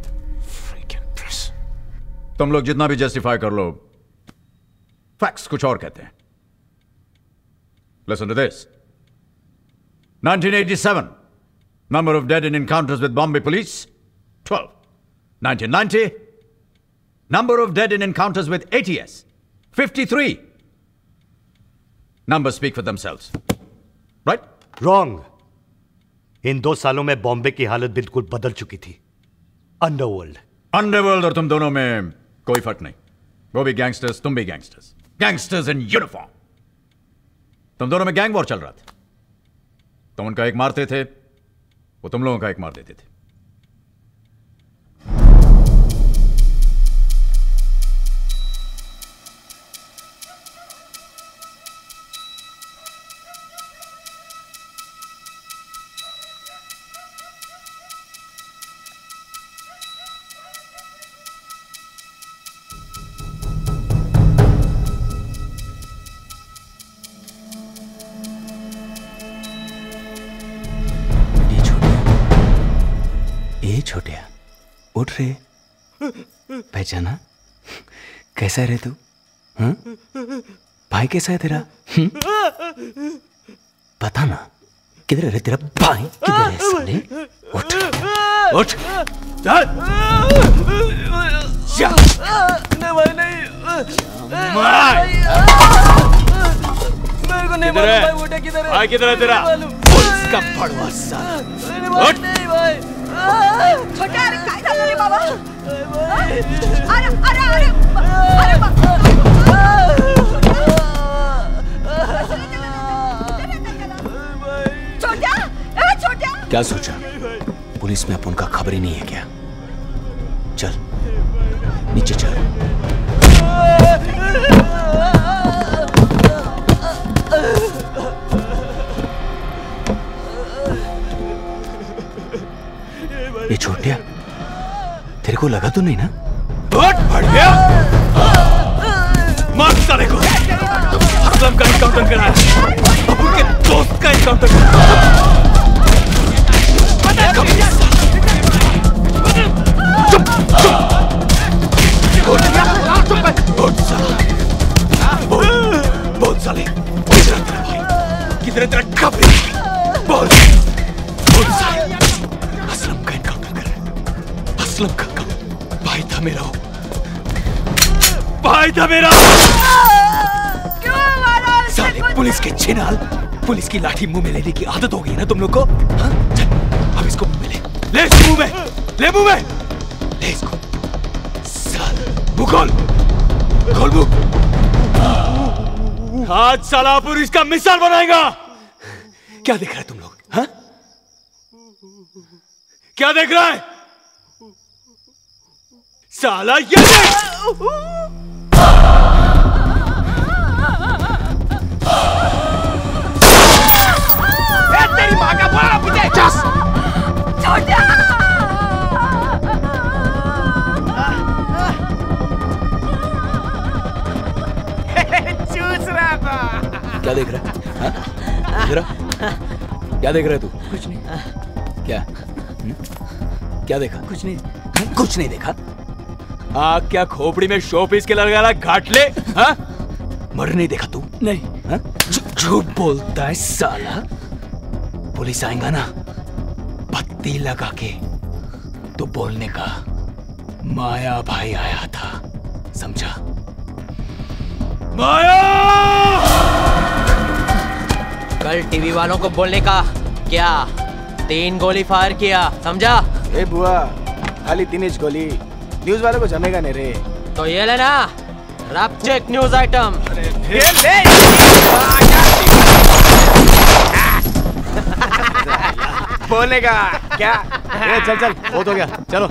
तुम लोग जितना भी जस्टिफाई कर लो, फैक्ट्स कुछ और कहते हैं। Listen to this. nineteen eighty-seven, number of dead in encounters with Bombay police, twelve. nineteen ninety, number of dead in encounters with A T S, fifty-three. Numbers speak for themselves. Right? Wrong. इन दो सालों में बॉम्बे की हालत बिल्कुल बदल चुकी थी। Underworld underworld और तुम दोनों में कोई फर्क नहीं। वो भी गैंगस्टर्स, तुम भी गैंगस्टर्स। Gangsters in uniform. तुम दोनों में गैंग वॉर चल रहा था। तुम उनका एक मारते थे, वो तुम लोगों का एक मार देते थे। छोटिया उठ रे, पहचाना? कैसा है रे तू? हाँ? भाई कैसा है तेरा? हुँ? बता ना, किधर है रे तेरा भाई? किधर है साले? उठ उठ चल। नहीं भाई नहीं, मेरे को नहीं मालूम भाई, बेटा किधर है? भाई किधर है तेरा? पुलिस का पड़वा साला। उठ नहीं भाई। छोटा अरे काय झालं रे बाबा? अरे अरे अरे अरे छोटा, ए छोटा। क्या सोचा? पुलिस में अपन का खबर ही नहीं है क्या? चल नीचे चल। ये छोटिया, तेरे को लगा तो नहीं ना? फट गया। मार साले को। असलम का एनकाउंटर कराया, अब उनके दोस्त का एनकाउंटर कराया। चुप चुप साला। बोल बोल साले, किधर है तेरा भाई? किधर है तेरा खबरी? बोल बोल साले। असलम का एनकाउंटर कर रहा है। असलम का भाई था मेरा, भाई था मेरा। साले पुलिस के छिनाल, पुलिस की लाठी मुंह में लेने की आदत हो गई है ना तुम लोग को? हाँ? चल अब इसको मुंह में ले, ले इसको मुंह में। ले मुंह में, ले इसको। साल मुंह खोल, खोल मुंह। आज साला पुलिस का मिसाल बनाएगा। क्या देख रहा है तुम लोग? हाँ? क्या देख रहा है? साला ये तेरी माँ का बोला मुझे। चस। चूस रहा था। क्या देख रहा है? हाँ? इधर आ। क्या देख रहा है तू? कुछ नहीं। क्या? हुँ? क्या देखा? कुछ नहीं। कुछ नहीं देखा? आग क्या खोपड़ी में शो पीस के लगाना घाट ले? हाँ? मर नहीं देखा तू? नहीं। झूठ बोलता है साला। पुलिस आएगा ना, पत्ती लगा के तो बोलने का माया भाई आया था, समझा? माया! कल टीवी वालों को बोलने का क्या? तीन गोली फायर किया, समझा? ए बुआ, खाली तीन इंच गोली न्यूज वालों को जमेगा नहीं रे। तो ये लेना, रैप चेक न्यूज आइटम। बोलने का क्या? ए, चल चल, बहुत हो गया, चलो।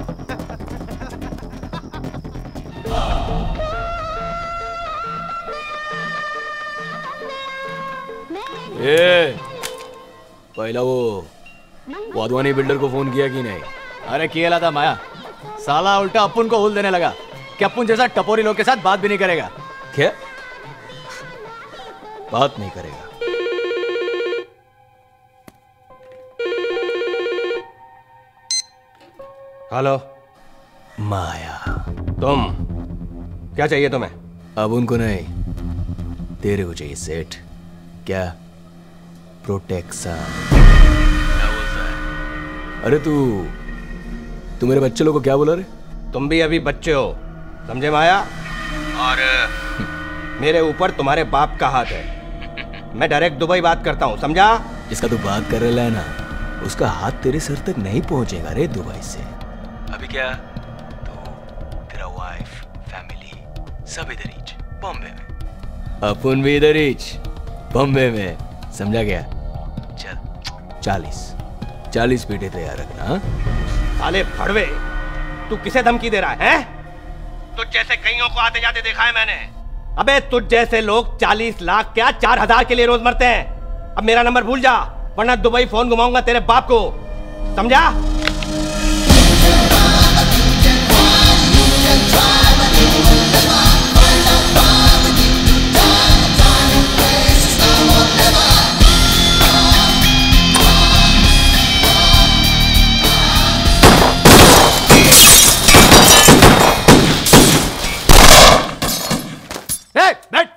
ए, पहला वो वाधवानी बिल्डर को फोन किया कि नहीं? अरे किया था माया, साला उल्टा अपुन को हुल देने लगा कि अपुन जैसा टपोरी लोग के साथ बात भी नहीं करेगा। क्या? बात नहीं करेगा? हेलो माया, तुम क्या चाहिए तुम्हें? अब उनको नहीं, तेरे को चाहिए सेठ। क्या? प्रोटेक्शन। क्या बोलता है? अरे तू तू मेरे बच्चे लोग को क्या बोला रे? तुम भी अभी बच्चे हो, समझे माया? और मेरे ऊपर तुम्हारे बाप का हाथ है। मैं डायरेक्ट दुबई बात करता हूँ, समझा? जिसका तू बात कर रहा है ना, उसका हाथ तेरे सर तक नहीं पहुंचेगा रे दुबई से। अभी क्या? तू, तेरा वाइफ, फैमिली सब इधर ही, बॉम्बे में। अपन भी इधर ही, बॉम्बे में, समझा गया? चल, चालीस चालीस पीटे तैयार रखना। साले भड़वे, तू किसे धमकी दे रहा है? तुझ जैसे कईयों को आते जाते देखा है मैंने। अबे तुझ जैसे लोग चालीस लाख क्या चार हजार के लिए रोज मरते हैं। अब मेरा नंबर भूल जा, वरना दुबई फोन घुमाऊंगा तेरे बाप को, समझा? बैठ।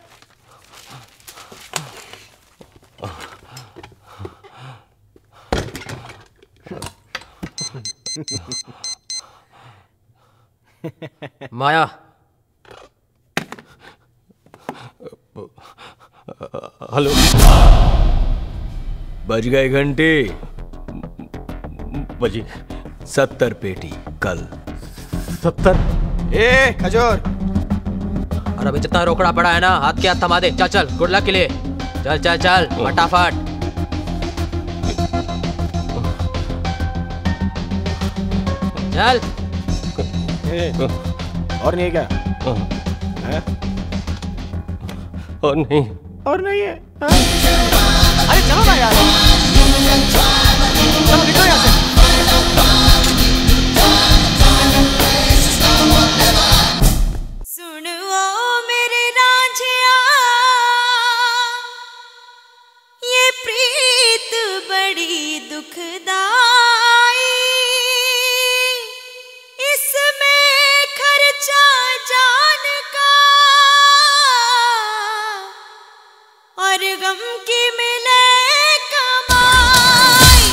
माया, हेलो। बज गए घंटे। बजी सत्तर पेटी कल। सत्तर? ए खजूर, और अभी जितना रोकड़ा पड़ा है ना, हाथ के हाथ थमा दे। चल चल, गुड लक के लिए। चल चल चल, फटाफट। चल। और नहीं है क्या? है? और नहीं। और नहीं है? अरे चलो ना यार, चलो निकलो यहाँ से। दुखदाई, इसमें खर्चा जान का और गम की मिले कमाई।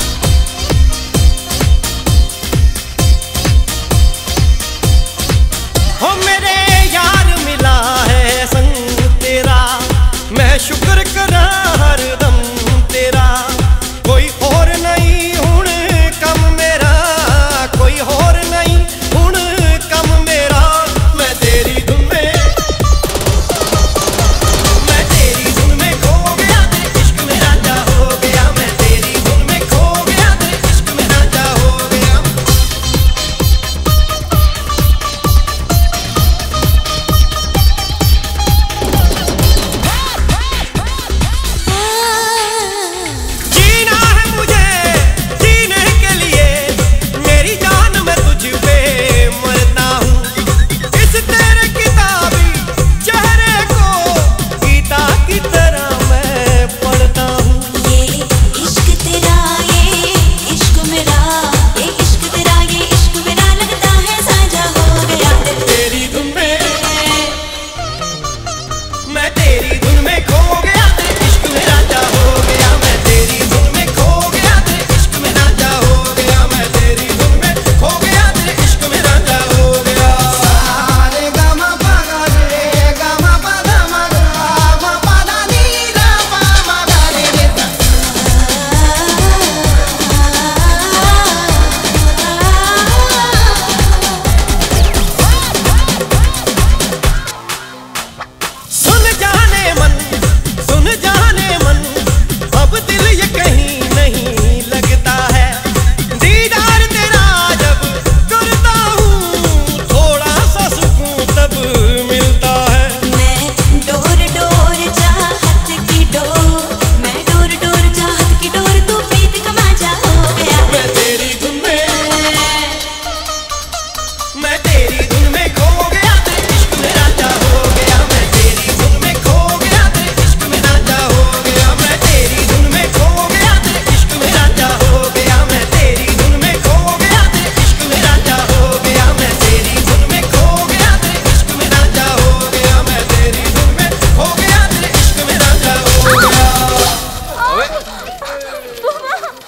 हो मेरे यार मिला है संग तेरा, मैं शुक्र करा हर दम तेरा। कोई और नहीं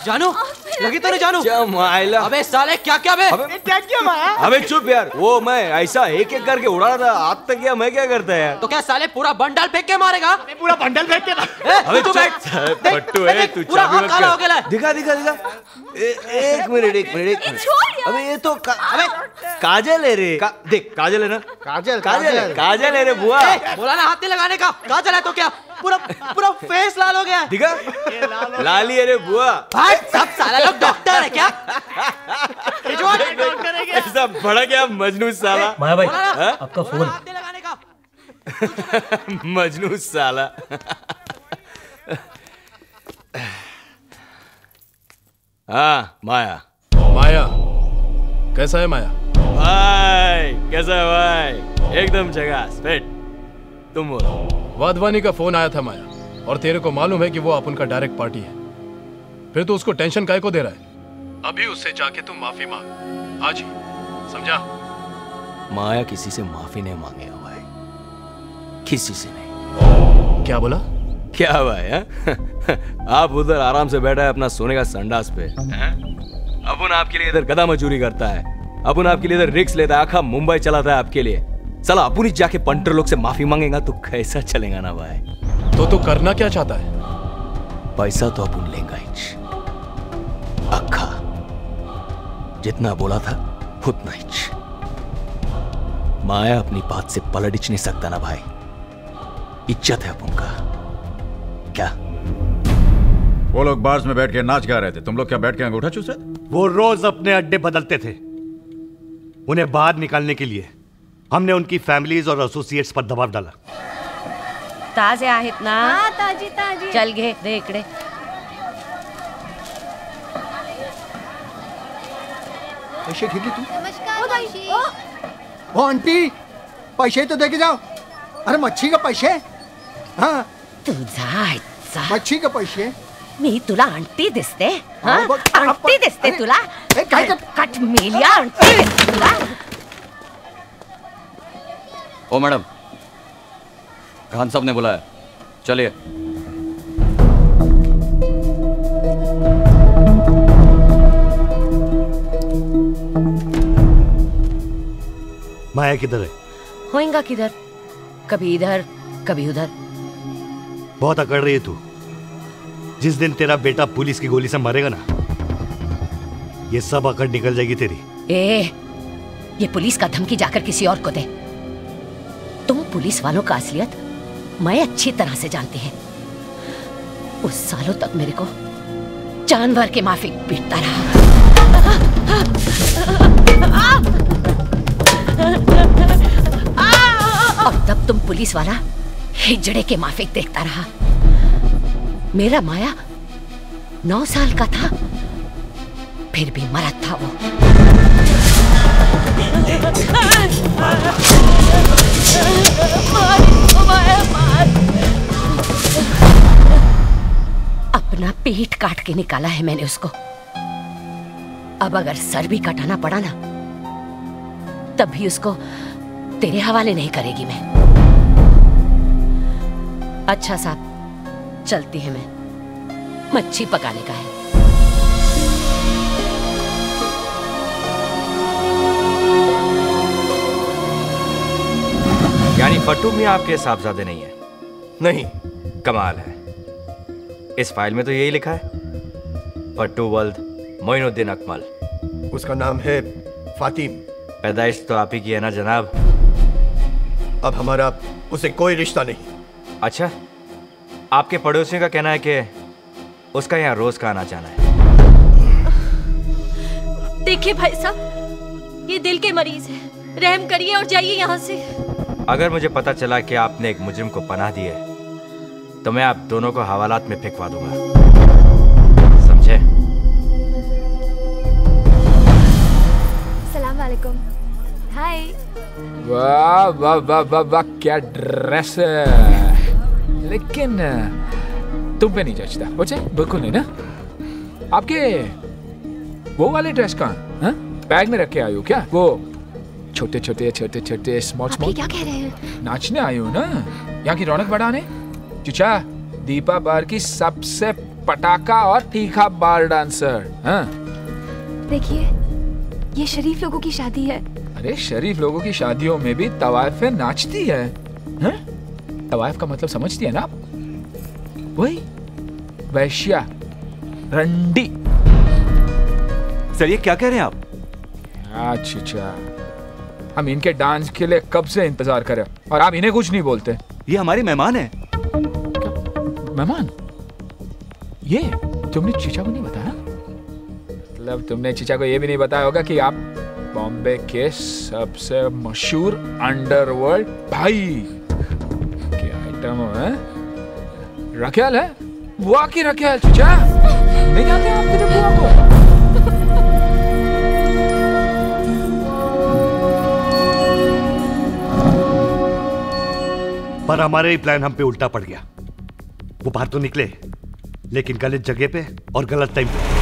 जानू लगी तो नहीं जानू? जमाइला। अबे साले क्या क्या बे? अबे क्या क्या माया? अबे चुप यार, वो मैं ऐसा एक एक करके उड़ा रहा था, आज तक क्या मैं क्या करता है? तो क्या साले पूरा बंडल फेंक के मारेगा? पूरा बंडल फेंक के। अबे तू बैठ। पट्टू है तू, चाबी मत कर। दिखा दिखा दिखा। एक मिनट एक मिनट एक मिनट। अबे ये तो अबे काजल है रे। देख काजल है ना? काजल काजल काजल है रे बुआ। बोला ना हाथ नहीं लगाने का। काजल है तो क्या पूरा पूरा फेस लाल हो गया। दिखा लाली है रे बुआ। भाई सब साला लोग डॉक्टर है क्या? ऐसा बड़ा क्या मजनू साला। माया भाई आपका फोन। मजनू साला। हाँ माया। माया कैसा है माया? भाई कैसा है भाई? एकदम झकास फिट। तुम बोलो। वाधवानी का फोन आया था माया, और तेरे को मालूम है कि वो अपन का डायरेक्ट पार्टी है, फिर तो उसको टेंशन काहे को दे रहा है? अभी उससे जाके तुम माफी मांग आज ही, समझा? माया किसी से माफी नहीं मांगेगा भाई, किसी से नहीं। क्या बोला? क्या भाई है? आप उधर आराम से बैठा है अपना सोने का संडास पे, अपन आपके लिए इधर गधा मजूरी करता है, अपन आपके लिए इधर रिक्स लेता है, आखा मुंबई चलाता है आपके लिए। साला अपन ही जाके पंटर लोग से माफी मांगेगा तो कैसा चलेगा ना भाई? तो तू करना क्या चाहता है? पैसा तो अपन लेंगे ही, अक्खा जितना बोला था उतना ही। माया अपनी बात से पलट नहीं सकता ना भाई, इज्जत है अपन का। क्या वो लोग बार्स में बैठ के नाच गा रहे थे, तुम लोग क्या बैठ के अंगूठा चूस रहे थे? वो रोज अपने अड्डे बदलते थे, उन्हें बाहर निकालने के लिए हमने उनकी फैमिलीज और एसोसिएट्स पर दबाव डाला। ताजे आहेत ना? हाँ ताजी ताजी। चल घे दे इकडे। पैसे घेतले तू? नमस्कार मावशी। ओ आंटी पैसे तो दे के जाओ। अरे मच्छी का पैसे? हाँ तुझा मच्छी का पैसे? मी तुला आंटी दिसते? हाँ? हाँ, बघ, आंटी दिसते अरे, तुला? ए, काय कर- कट मेलिया आंटी दिसते तुला? ओ मैडम, खान साहब ने बुलाया, चलिए। माया किधर है? होएगा किधर? कभी इधर कभी उधर। बहुत अकड़ रही है तू। जिस दिन तेरा बेटा पुलिस की गोली से मरेगा ना, ये सब अकड़ निकल जाएगी तेरी। ए, ये पुलिस का धमकी जाकर किसी और को दे। तुम पुलिस वालों का असलियत मैं अच्छी तरह से जानती है। उस सालों तक मेरे को जानवर के माफिक पीटता रहा, और तब तुम पुलिस वाला हिजड़े के माफिक देखता रहा। मेरा माया नौ साल का था, फिर भी मरद था वो। अपना पेट काट के निकाला है मैंने उसको। अब अगर सर भी कटाना पड़ा ना, तब भी उसको तेरे हवाले नहीं करेगी मैं। अच्छा साहब, चलती है मैं, मच्छी पकाने का है। यानी फट्टू भी आपके साहबजादे नहीं है? नहीं, कमाल है। इस फाइल में तो यही लिखा है, फट्टू वल्द मोइनुद्दीन अकमल। उसका नाम है फातिम। पैदाइश तो आप ही की है ना जनाब? अब हमारा उसे कोई रिश्ता नहीं। अच्छा, आपके पड़ोसियों का कहना है कि उसका यहाँ रोज का आना जाना है। देखिए भाई साहब, ये दिल के मरीज है, रहम करिए और जाइए यहाँ से। अगर मुझे पता चला कि आपने एक मुजरिम को पनाह दी है, तो मैं आप दोनों को हवालात में फेंकवा दूंगा, समझे? सलाम वालेकुम। हाय। वाह वाह वाह वाह वाह, क्या ड्रेस है। लेकिन तुम पे नहीं जचता। बच्चे बिल्कुल नहीं ना। आपके वो वाले ड्रेस कहाँ? हाँ? बैग में रख के आई हो क्या? वो छोटे छोटे छोटे छोटे स्मॉल स्मॉल। क्या कह रहे हैं? नाचने आई हो ना, यहाँ की रौनक बढ़ाने। चुचा, दीपा बार की सबसे पटाखा और तीखा बार डांसर। हाँ? देखिए, ये शरीफ लोगों की शादी है। अरे शरीफ लोगों की शादियों में भी तवाइफें नाचती है। हाँ? तवाइफ का मतलब समझती है ना आप? वही वैश्या, रंडी। सर ये क्या कह रहे हैं आप? अच्छा, हम इनके डांस के लिए कब से इंतजार करें और आप इन्हें कुछ नहीं बोलते। ये हमारी मेहमान है। मेहमान? ये तुमने चीचा को नहीं बताया? मतलब तुमने चीचा को ये भी नहीं बताया होगा कि आप बॉम्बे के सबसे मशहूर अंडरवर्ल्ड भाई के आइटम है। रखेल है? बुआ की रखेल चीचा? नहीं जानते आप मेरे बुआ को? पर हमारे ही प्लान हम पे उल्टा पड़ गया। वो बाहर तो निकले, लेकिन गलत जगह पे और गलत टाइम पे।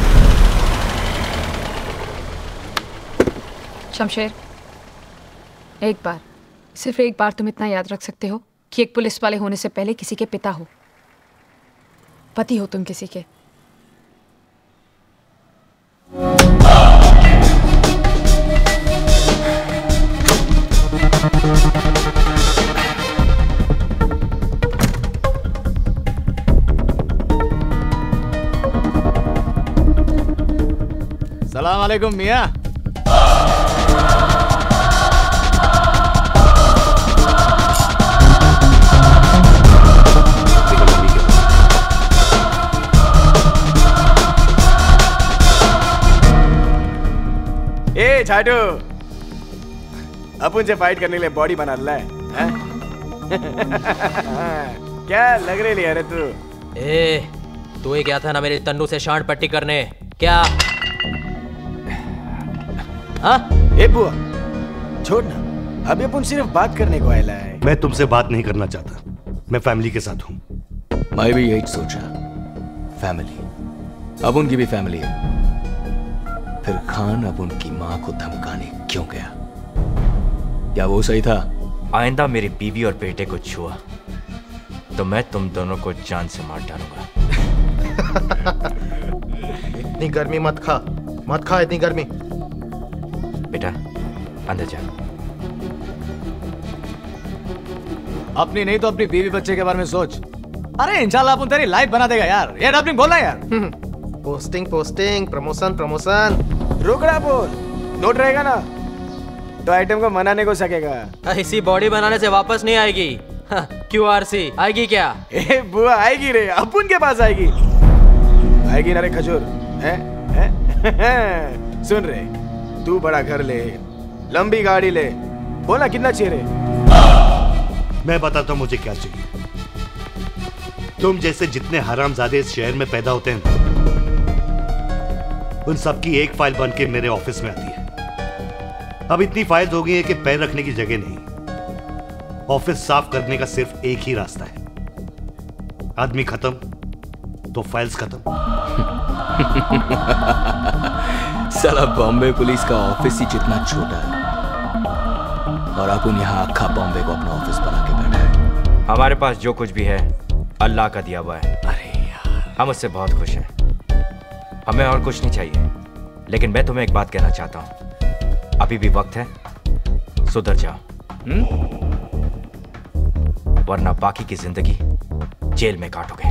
शमशेर, एक बार, सिर्फ एक बार तुम इतना याद रख सकते हो कि एक पुलिस वाले होने से पहले किसी के पिता हो, पति हो तुम किसी के। सलाम अलैकुम मियां। ए छाटू, अपन से फाइट करने के लिए बॉडी बना ला है? क्या लग रही है रे तू? ए, तू ही क्या था ना मेरे तन्नू से शांड पट्टी करने? क्या? हाँ? ए बुआ, छोड़ ना, अभी अपन सिर्फ बात करने को आया है। मैं तुमसे बात नहीं करना चाहता, मैं फैमिली के साथ हूँ। मैं भी यही सोचा, फैमिली, अब उनकी भी फैमिली है। फिर खान अब उनकी माँ को धमकाने क्यों गया? क्या वो सही था? आइंदा मेरी बीवी और बेटे को छुआ तो मैं तुम दोनों को जान से मार डालूंगा। इतनी गर्मी मत खा, मत खा इतनी गर्मी। बेटा अंदर जा। अपनी नहीं तो अपनी बीवी बच्चे के बारे में सोच। अरे इंशाल्लाह अपन तेरी लाइफ बना देगा यार। ये डबलिंग बोलना यार। Posting posting, promotion promotion. रोकड़ा बोल, नोट रहेगा ना तो आइटम को मनाने को सकेगा। इसी बॉडी बनाने से वापस नहीं आएगी। क्यू आर सी आएगी क्या? ए बुआ आएगी रे, अपन के पास आएगी। आएगी ना रे खजूर, हैं? हैं? सुन रे, तू बड़ा घर ले, लंबी गाड़ी ले, बोला कितना चाहिए रे? मैं बताता हूं मुझे क्या चाहिए। तुम जैसे जितने हरामजादे इस शहर में पैदा होते हैं, उन सबकी एक फाइल बन के मेरे ऑफिस में आती है। अब इतनी फाइल्स हो गई है कि पैर रखने की जगह नहीं। ऑफिस साफ करने का सिर्फ एक ही रास्ता है, आदमी खत्म तो फाइल्स खत्म। साला बॉम्बे पुलिस का ऑफिस ही जितना छोटा है और अपन यहाँ अक्खा बॉम्बे को अपना ऑफिस बना के बैठा है। हमारे पास जो कुछ भी है अल्लाह का दिया हुआ है। अरे यार, हम उससे बहुत खुश हैं। हमें और कुछ नहीं चाहिए। लेकिन मैं तुम्हें एक बात कहना चाहता हूँ, अभी भी वक्त है, सुधर जाओ, वरना बाकी की जिंदगी जेल में काटोगे।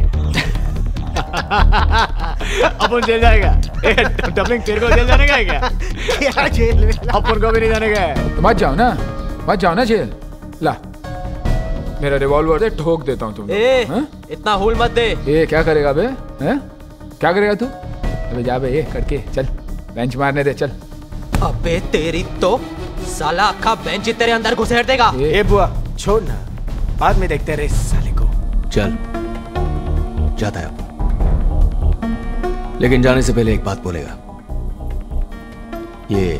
अपन जेल जाएगा? डबलिंग तेरे को जेल जाने का है क्या? क्या जेल में? अपन को भी नहीं जाने का है। तो मत जाओ ना, मत जाओ ना जेल। ला मेरा रिवॉल्वर दे, ठोक देता हूँ तुमको। ए, इतना हुल मत दे। ए क्या करेगा बे? हैं? क्या करेगा तू? अबे जा बे, ये करके चल, बेंच मारने दे, चल। अबे तेरी तो साला अक्खा बेंच तेरे अंदर घुसेड़ देगा। ए बुआ छोड़ ना, बाद में देखते रहे इस साले को। चल जाता है अब, लेकिन जाने से पहले एक बात बोलेगा। ये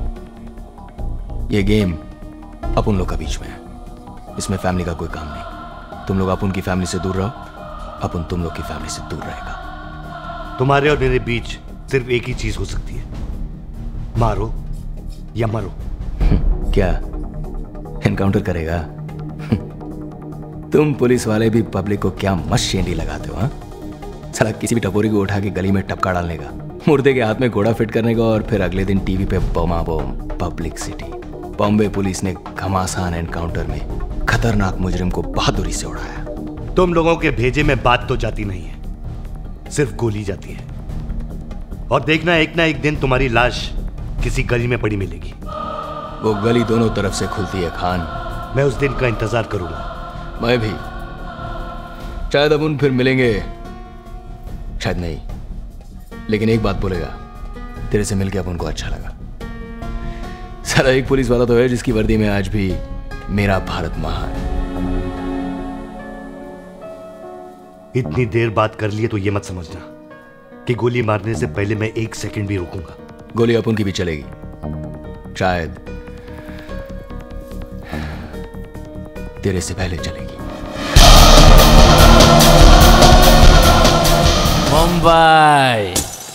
ये गेम अपन लोग का बीच में है, इसमें फैमिली का कोई काम नहीं। तुम लोग अपन की फैमिली से दूर रहो, अपन तुम लोग की फैमिली से दूर रहेगा। तुम्हारे और मेरे बीच सिर्फ एक ही चीज हो सकती है, मारो या मरो। क्या एनकाउंटर करेगा? तुम पुलिस वाले भी पब्लिक को क्या मस्त शेंडी लगाते हो, हाँ? साला किसी भी टपोरी को उठा के गली में टपका डालने का, मुर्दे के हाथ में घोड़ा फिट करने का और फिर अगले दिन टीवी पे बमा बम पब्लिसिटी। बॉम्बे पुलिस ने घमासान एनकाउंटर में खतरनाक मुजरिम को बहादुरी से उड़ाया। तुम लोगों के भेजे में बात तो जाती नहीं है, सिर्फ गोली जाती है। और देखना एक ना एक दिन तुम्हारी लाश किसी गली में पड़ी मिलेगी। वो गली दोनों तरफ से खुलती है खान। मैं उस दिन का इंतजार करूंगा। मैं भी। शायद अपन फिर मिलेंगे, शायद नहीं, लेकिन एक बात बोलेगा, तेरे से मिलके अपन को अच्छा लगा। सारा एक पुलिस वाला तो है जिसकी वर्दी में आज भी मेरा भारत महान है। इतनी देर बात कर लिए तो ये मत समझना कि गोली मारने से पहले मैं एक सेकंड भी रुकूंगा। गोली अपन की भी चलेगी, शायद तेरे से पहले चलेगी। मुंबई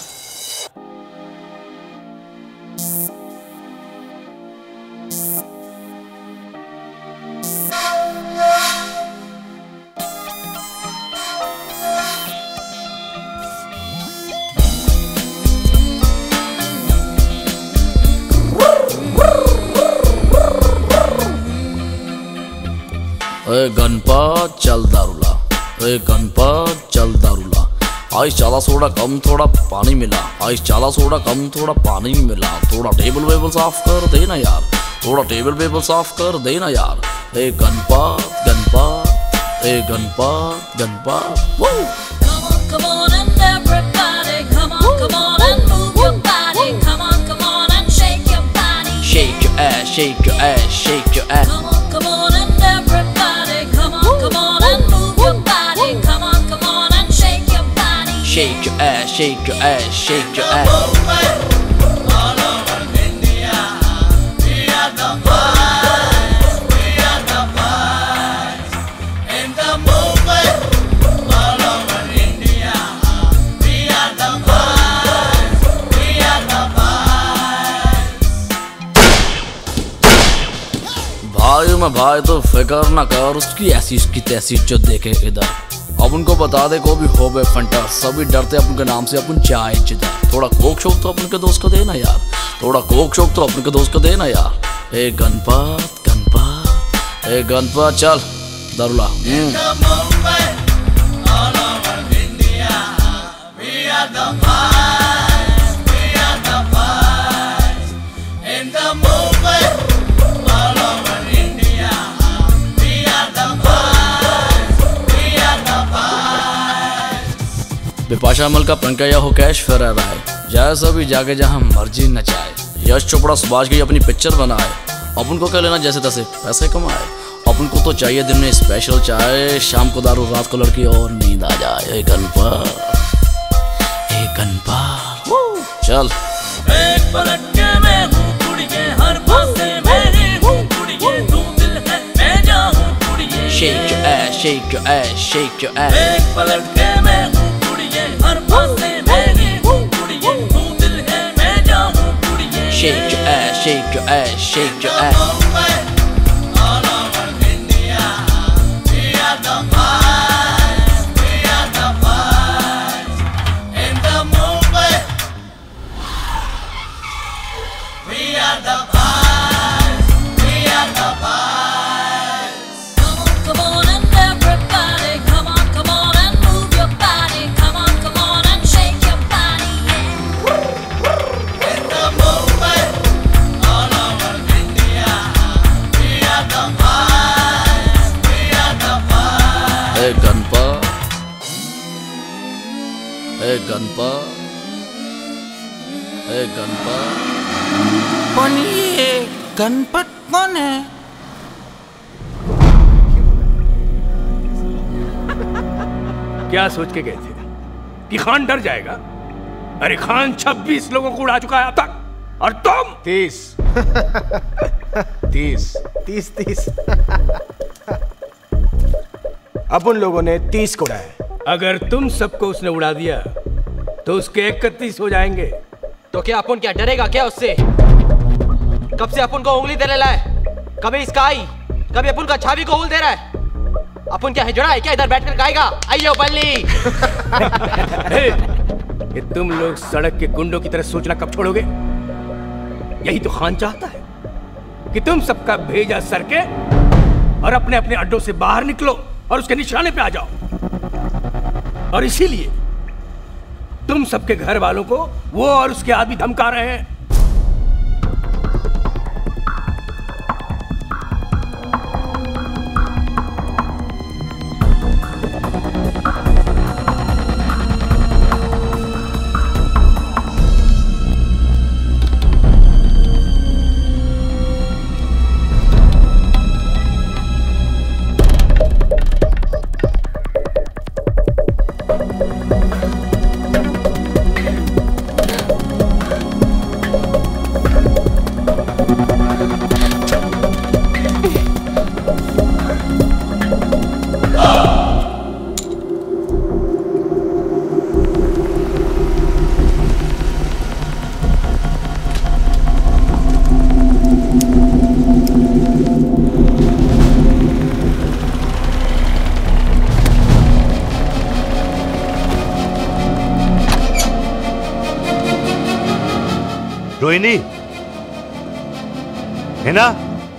ए गणपत चल दारूला, ए गणपत चल दारूला। आइस चाला सोडा कम थोड़ा पानी मिला, आइस चाला सोडा कम थोड़ा पानी मिला। थोड़ा टेबल वेबल साफ कर देना यार, थोड़ा टेबल वेबल साफ कर देना यार। ए गणपत गणपत, ए Ganpat Ganpat. Come on and everybody, come on, come on and move your body. Come on, come on and shake your body. Shake your ass, shake your ass, shake your ass. Come on, come on and everybody, come on, come on and move your body. Come on, come on and shake your body. Shake your ass, shake your ass, shake your ass. All over India, we are the boys, we are the boys. In the movement, all over India, we are the boys, we are the boys. भाई मैं भाई तो फिकर ना कर, उसकी ऐसी उसकी तैसी जो देखे इधर। अब उनको बता दे को भी हो बे फंटर, सभी डरते अपन के नाम से अपन चाहे जिधर। थोड़ा कोक शोक तो अपन के दोस्त को देना यार, थोड़ा कोक शोक तो अपन के दोस्त को देना यार। ए गणपत गणपत, ए गणपत चल दारूला। All over India, we are the boys, we are the boys. In the movement, all over India, we are the boys, we are the boys. Bipasha मल का पंकया हो कैश फिर रहा है, जाए सभी जाके जहाँ मर्जी नचाए। यश चोपड़ा सुभाष की अपनी पिक्चर बनाए, अपन को क्या लेना जैसे तैसे पैसे कमाए। अपन को तो चाहिए दिन में स्पेशल चाय, शाम को दारू रात को लड़की और नींद आ जाए। ए गणपत, ए गणपत चल। एक पलट के मैं हूँ कुड़िये, हर पासे मेरी हूँ कुड़िये, तू दिल है मैं जाऊँ कुड़िये। Shake your ass, shake your ass, shake your ass. एक पलट के मैं हूँ कुड़िये, हर पासे मेरी हूँ कुड़िये, तू दिल है मैं जाऊँ कुड़िये। Shake your ass, shake your ass, shake your ass. All over India, we are the boys, we are the boys. In the movement, we are the boys, we are the boys. Come on, come on and everybody, come on, come on and move your body. Come on, come on and shake your body, yeah. In the movement, all over India, we are the boys, we are the boys. ए गणपत, ए गणपत, ए गणपत। कौन ये गणपत कौन है? क्या सोच के गए थे कि खान डर जाएगा? अरे खान छब्बीस लोगों को उड़ा चुका है अब तक, और तुम तीस तीस तीस तीस अपन लोगों ने तीस को उड़ाया। अगर तुम सबको उसने उड़ा दिया तो उसके इकतीस हो जाएंगे। तो क्या अपन क्या डरेगा क्या उससे? कब से अपन को उंगली देने लाए, कभी इसका आई, कभी अपन का छावी को उल दे रहा है। अपन क्या हिजड़ा है क्या इधर बैठकर गाएगा? आइयो बल्ली। ये तुम लोग सड़क के गुंडों की तरह सोचना कब छोड़ोगे? यही तो खान चाहता है कि तुम सबका भेजा सरके और अपने अपने अड्डों से बाहर निकलो और उसके निशाने पे आ जाओ। और इसीलिए तुम सबके घर वालों को वो और उसके आदमी धमका रहे हैं। रोहिणी है ना?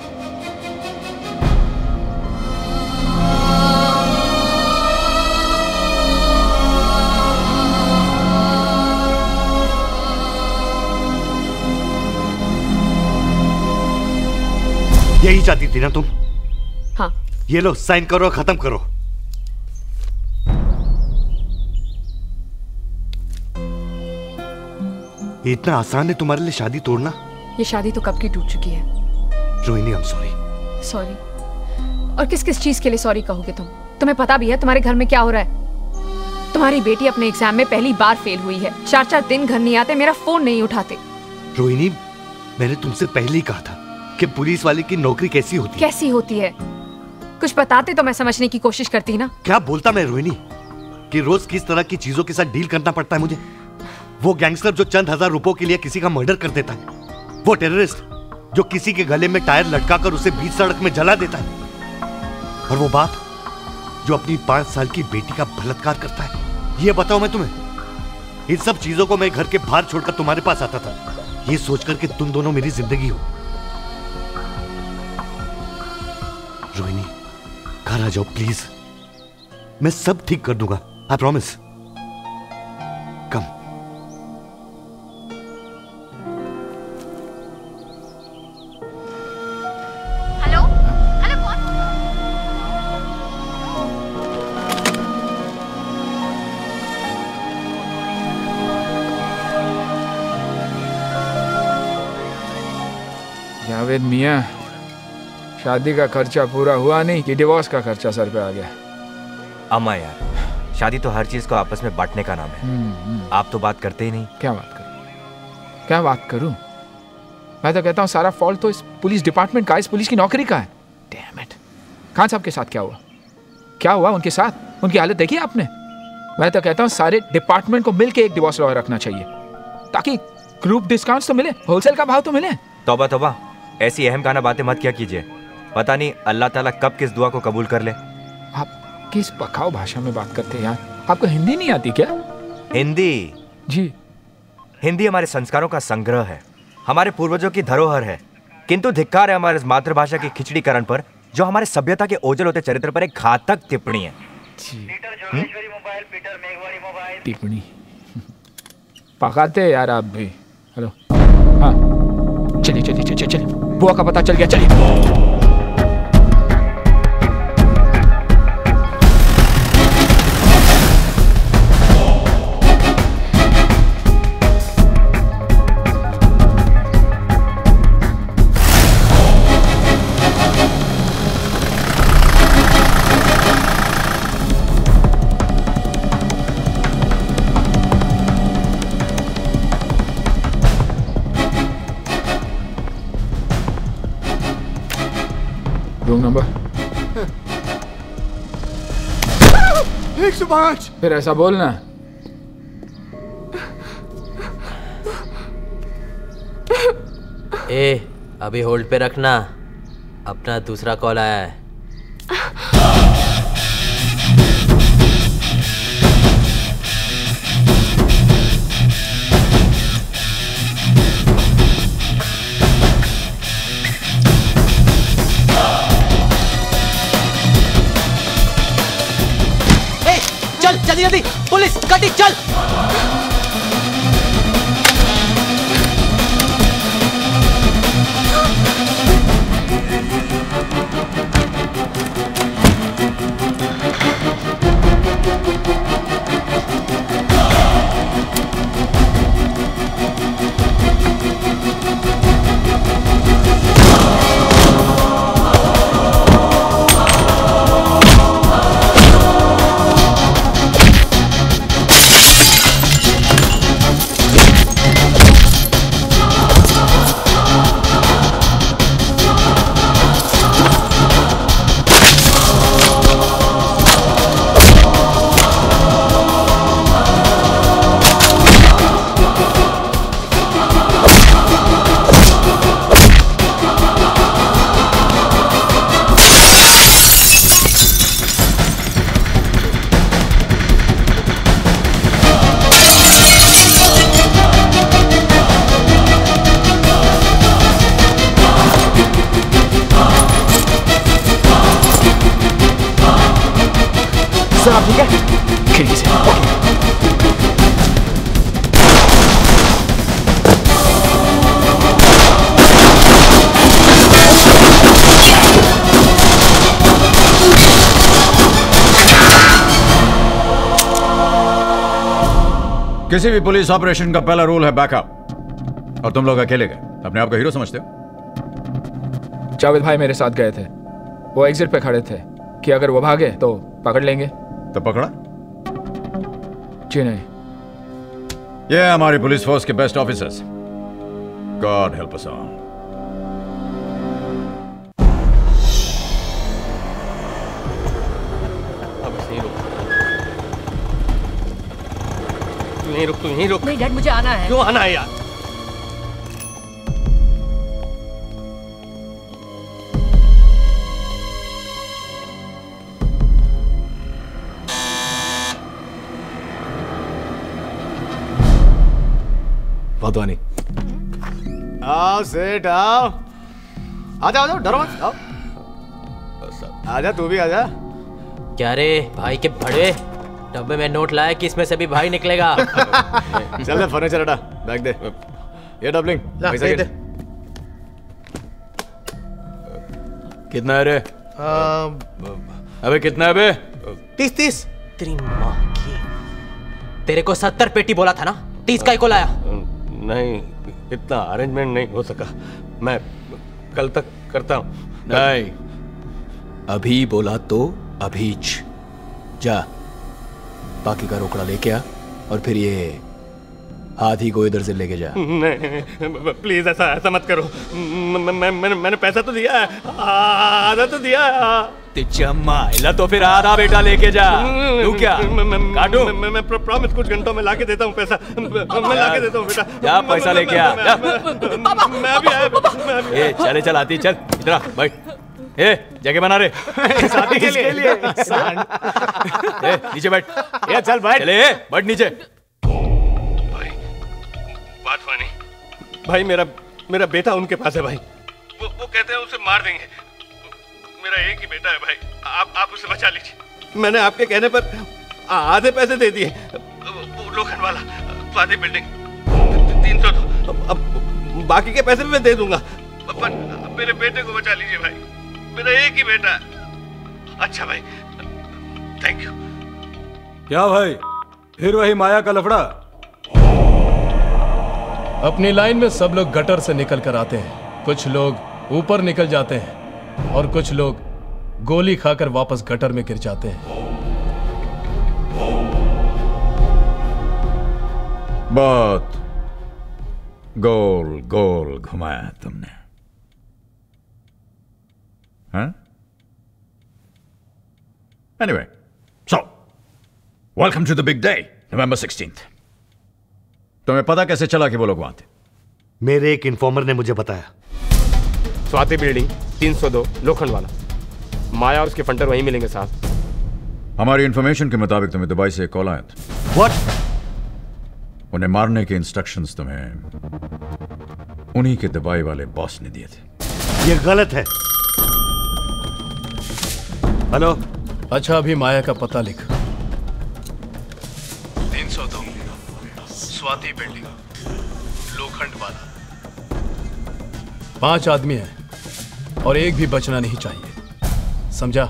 यही चाहती थी ना तुम? हाँ। ये लो साइन करो, खत्म करो। ये इतना आसान है तुम्हारे लिए शादी तोड़ना? ये शादी तो कब की टूट चुकी है। Rohini, I am sorry. Sorry? और किस किस चीज के लिए सॉरी कहोगे तुम? तुम्हें पता भी है तुम्हारे घर में क्या हो रहा है? तुम्हारी बेटी अपने एग्जाम में पहली बार फेल हुई है। चार चार दिन घर नहीं आते, मेरा फोन नहीं उठाते। रोहिणी, मैंने तुमसे पहले ही कहा था कि पुलिस वाले की नौकरी कैसी होती है। कैसी होती है? कुछ बताते तो मैं समझने की कोशिश करती ना। क्या बोलता मैं रोहिणी कि रोज किस तरह की चीजों के साथ डील करना पड़ता है मुझे। वो गैंगस्टर जो चंद हजार रुपयों के लिए किसी का मर्डर कर देता है, वो टेररिस्ट जो किसी के गले में टायर लटकाकर उसे बीच सड़क में जला देता है, और वो बाप जो अपनी पांच साल की बेटी का बलात्कार करता है। ये बताओ मैं तुम्हें, इन सब चीजों को मैं घर के बाहर छोड़कर तुम्हारे पास आता था, ये सोचकर कि तुम दोनों मेरी जिंदगी हो। रोहिणी, घर आ जाओ प्लीज, मैं सब ठीक कर दूंगा, I promise. Come. Hello hello कौन? जावेद मियाँ, शादी का खर्चा पूरा हुआ नहीं कि डिवोर्स का खर्चा सर पे आ गया? अम्मा यार, शादी तो हर चीज को आपस में बांटने का नाम है। आप तो बात करते ही नहीं। क्या बात करूं? क्या बात करूं? मैं तो कहता हूं सारा फॉल्ट तो इस पुलिस डिपार्टमेंट का, इस पुलिस की नौकरी का है। Damn it. खान साहब के साथ क्या हुआ? क्या हुआ उनके साथ? उनकी हालत देखी आपने? मैं तो कहता हूं सारे डिपार्टमेंट को मिलकर एक डिवोर्स लॉ रखना चाहिए, ताकि ग्रुप डिस्काउंट तो मिले, होलसेल का भाव तो मिले। तौबा तौबा, ऐसी अहम काना बातें मत क्या कीजिए। पता नहीं अल्लाह ताला कब किस दुआ को कबूल कर ले। आप किस पकाऊ भाषा में बात करते हैं यार? आपको हिंदी नहीं आती क्या? हिंदी? जी। हिंदी हमारे संस्कारों का संग्रह है, हमारे पूर्वजों की धरोहर है। किंतु धिक्कार है हमारे मातृभाषा की खिचड़ीकरण पर, जो हमारे सभ्यता के ओझल होते चरित्र पर एक घातक टिप्पणी है। टिप्पणी पकाते यार आप भी। हेलो, हाँ चलिए चलिए चलिए चलिए, बुआ का पता चल गया, चलिए। रूम नंबर एक सौ पाँच। फिर ऐसा बोलना। ए, अभी होल्ड पे रखना, अपना दूसरा कॉल आया है। सर आप ठीक है? खिड़की से। किसी भी पुलिस ऑपरेशन का पहला रूल है बैकअप, और तुम लोग अकेले गए, अपने आप को हीरो समझते हो? जावेद भाई मेरे साथ गए थे, वो एग्जिट पे खड़े थे कि अगर वो भागे तो पकड़ लेंगे। तो पकड़ा? जी नहीं। ये है हमारी पुलिस फोर्स के best officers. God help us all. तू यहीं रुक, तू यहीं रुक। नहीं डैड, मुझे आना है। क्यों आना है यार? वाधवानी। आओ सेठ आओ। आजा आजा, डरो मत, आओ। आजा तू भी आजा। क्या रे भाई के बड़े डब्बे में नोट लाया कि इसमें से भी भाई निकलेगा। चल दे फर्नीचर हटा, बैग दे। ये डबलिंग पैसा दे, दे। कितना है रे? अबे कितना है बे? तीस तीस। तेरी माँ की। तेरे को सत्तर पेटी बोला था ना, तीस का ही को लाया? नहीं, इतना अरेंजमेंट नहीं हो सका, मैं कल तक करता हूँ। नहीं, अभी बोला तो अभीच जा, बाकी का रोकड़ा लेके आ और फिर ये हाथी को इधर से लेके जा। नहीं प्लीज ऐसा ऐसा मत करो। मैं, मैं, मैंने मैंने पैसा तो दिया है, आधा तो दिया है। चम्मा तो फिर आधा बेटा लेके जा। तू क्या काटू? मैं मैं प्रॉमिस कुछ घंटों में लाके देता हूँ पैसा। मैं लाके देता हूँ बेटा। जा पैसा लेके आ। मैं भी आया। ए चले चल आती, चल इधर आ, बैठ। ए जगह बना रे शादी के लिए। ए नीचे बैठ। ये चल बैठ। चले बैठ नीचे। भाई बात मानी भाई, मेरा मेरा बेटा उनके पास है भाई। वो वो कहते हैं उसे मार देंगे। मेरा एक ही बेटा है भाई, आप आप उसे बचा लीजिए। मैंने आपके कहने पर आधे पैसे दे दिए। लोखंडवाला स्वाति बिल्डिंग तीन सौ दो, अब बाकी के पैसे भी मैं दे दूंगा, पर मेरे बेटे को बचा लीजिए भाई, मेरा एक ही बेटा है। अच्छा भाई, थैंक यू। क्या भाई, फिर वही माया का लफड़ा? अपनी लाइन में सब लोग गटर से निकल कर आते हैं, कुछ लोग ऊपर निकल जाते हैं और कुछ लोग गोली खाकर वापस गटर में गिर जाते हैं। बहुत गोल गोल घुमाया तुमने, हाँ? Anyway, so welcome to the big day, November sixteenth. तुम्हें पता कैसे चला कि वो लोग वहां थे? मेरे एक इन्फॉर्मर ने मुझे बताया। स्वाति बिल्डिंग तीन सौ दो लोखंडवाला, माया और उसके फंटर वहीं मिलेंगे साहब। हमारी इंफॉर्मेशन के मुताबिक तुम्हें दुबई से एक कॉल आया था। What? उन्हें मारने के इंस्ट्रक्शंस तुम्हें उन्हीं के दुबई वाले बॉस ने दिए थे। ये गलत है। हेलो। अच्छा अभी माया का पता लिख। तीन सौ दो स्वाति बिल्डिंग लोखंडवाला। पांच आदमी हैं और एक भी बचना नहीं चाहिए, समझा?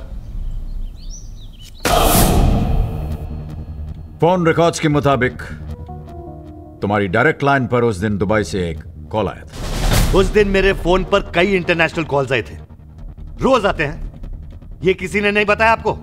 फोन रिकॉर्ड्स के मुताबिक तुम्हारी डायरेक्ट लाइन पर उस दिन दुबई से एक कॉल आया था। उस दिन मेरे फोन पर कई इंटरनेशनल कॉल्स आए थे, रोज आते हैं। ये किसी ने नहीं बताया आपको?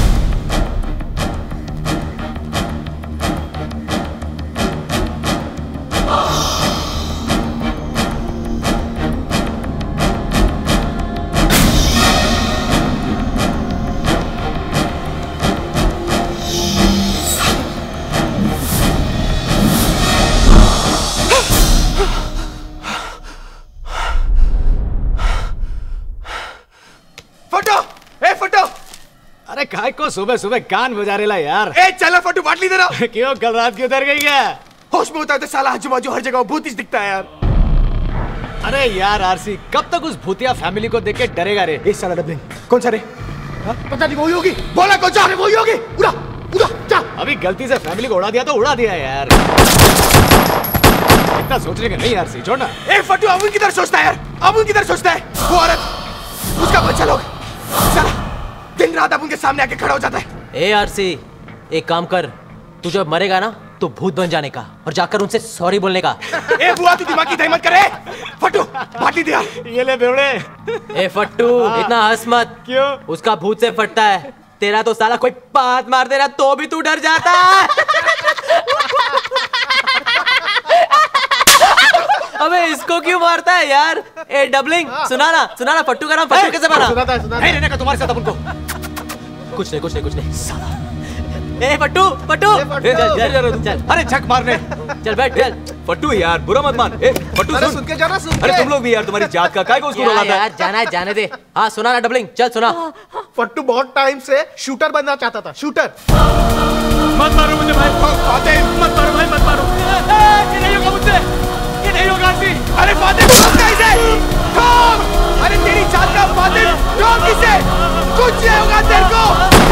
काय को सुबह सुबह कान बजा रेला यार। ए चला फटू बाटली दे रहा। क्यों कल रात क्यों उतर गई क्या? होश में होता है तो साला आजू बाजू हर जगह भूत ही दिखता है यार। अरे यार आरसी, कब तक उस भूतिया फैमिली को देख के डरेगा रे? ए साला डबलिंग कौन सा रे? पता नहीं वही होगी। बोला कौन सा? वही होगी। उड़ा उड़ा जा। अभी गलती से फैमिली को उड़ा दिया तो उड़ा दिया यार। इतना सोचने का नहीं यार, सी छोड़ना। ए फट्टू, अब उनकी तरफ सोचता है यार, अब उनकी तरफ सोचता है। वो औरत, उसका बच्चा लोग, साला दिन रात अब उनके सामने आके खड़ा हो जाता है। ए आरसी, एक काम कर, तू जब मरेगा ना तो भूत बन जाने का और जाकर उनसे सॉरी बोलने का। ए बुआ, तू दिमाग की दही मत करे। फट्टू बाटी दिया, ये ले बेवड़े। ए फट्टू, इतना हंस मत। क्यों? उसका भूत से फटता है, तेरा तो साला कोई बात मार दे रहा तो भी तू डर जाता है। अबे इसको क्यों मारता है यार? ए डबलिंग, सुना ना सुना ना, फट्टू का नाम फट्टू कैसे बना? सुनाता है, सुनाता है। रहने का तुम्हारे साथ अपन को। कुछ नहीं कुछ नहीं कुछ नहीं साला। ए फट्टू फट्टू, चल चल चल, अरे झक मारने, चल बैठ चल। फट्टू यार, बुरा मत मान। ए फट्टू सुन, सुन के जाना, सुन अरे के। तुम लोग भी यार, तुम्हारी जात का काय को उसको यार, रुलाता है? यार जाना है जाने दे। हाँ सुना ना डबलिंग, चल सुना। फट्टू बहुत टाइम से शूटर बनना चाहता था, शूटर। मत मारो मुझे भाई, फातिह मत मारो भाई, मत मारो। ये नहीं होगा मुझसे, ये नहीं होगा आरसी। अरे फातिह ठोक दे इसे, ठोक। अरे तेरी जात का फातिह, ठोक इसे, कुछ नहीं होगा तेरे को।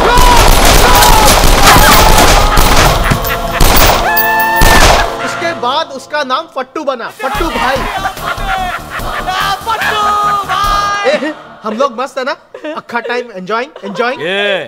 इसके बाद उसका नाम फट्टू बना, फट्टू भाई। फट्टू भाई। हम लोग मस्त है ना, अक्खा टाइम एंजॉयिंग एंजॉयिंग। ये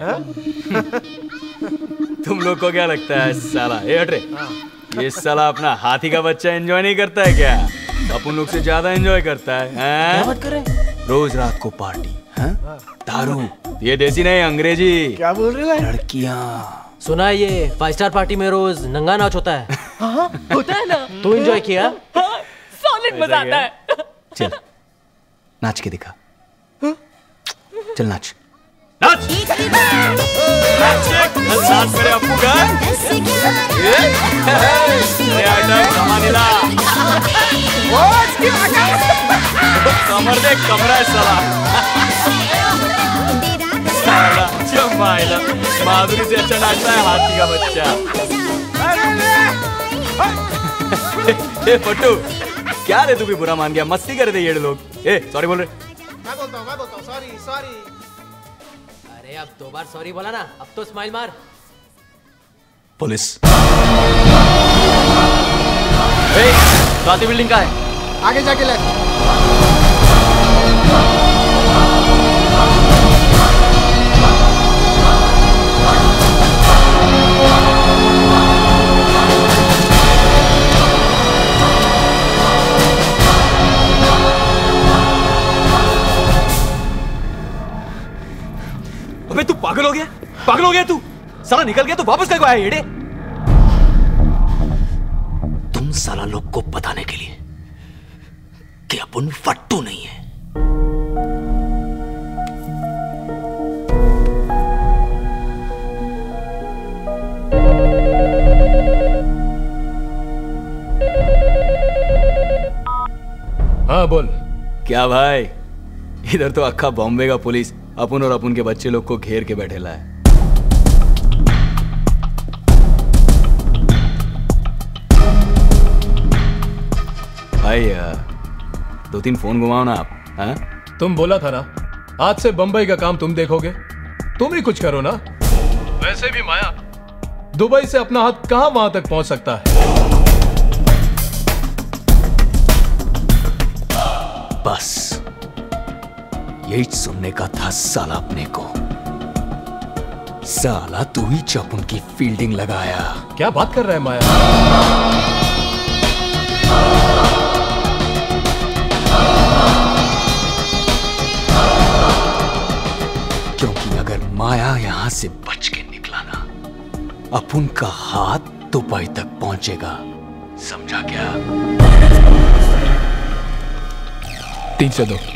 तुम लोग को क्या लगता है साला? ए हट रे, ये साला अपना हाथी का बच्चा एंजॉय नहीं करता है क्या? अपन लोग से ज्यादा एंजॉय करता है। क्या बात कर रहे हैं? रोज रात को पार्टी, दारू, ये देसी नहीं अंग्रेजी। क्या बोल रहे हो? लड़कियां। सुना है ये फाइव स्टार पार्टी में रोज नंगा नाच होता है। हाँ होता है ना। तू एंजॉय किया? सॉलिड मजा आता है। चल नाच के दिखा, चल नाच नाच नाच नाच मेरे अप्पू का। ये ये आइटम कमानीला, कमर दे, कमरा है साला। साला जमाइला, माधुरी से अच्छा नाचता है हाथी का बच्चा। ए फट्टू, क्या रे तू भी बुरा मान गया? मस्ती कर रहे थे ये लोग। ए सॉरी बोल रहे। मैं बोलता हूँ, मैं बोलता हूँ, सॉरी सॉरी। अरे अब दो बार सॉरी बोला ना, अब तो स्माइल मार। पुलिस। ए, स्वाति बिल्डिंग का है? आगे जाके ले। अबे तू पागल हो गया? पागल हो गया तू? साला निकल गया तो वापस कब आया येड़े? तुम साला लोग को बताने के लिए कि अपन फट्टू नहीं है। हाँ बोल। क्या भाई, इधर तो अक्खा बॉम्बे का पुलिस अपन और अपन के बच्चे लोग को घेर के बैठेला है। भाई दो तीन फोन घुमाओ ना आप। हाँ? तुम बोला था ना आज से बंबई का काम तुम देखोगे, तुम ही कुछ करो ना। वैसे भी माया दुबई से अपना हाथ कहां वहां तक पहुंच सकता है। बस यही सुनने का था साला अपने को। साला तू ही जब उनकी फील्डिंग लगाया। क्या बात कर रहा है माया? क्योंकि अगर माया यहां से बच के निकला ना, अपुन का हाथ दुबई तक पहुंचेगा, समझा क्या? तीन सौ दो।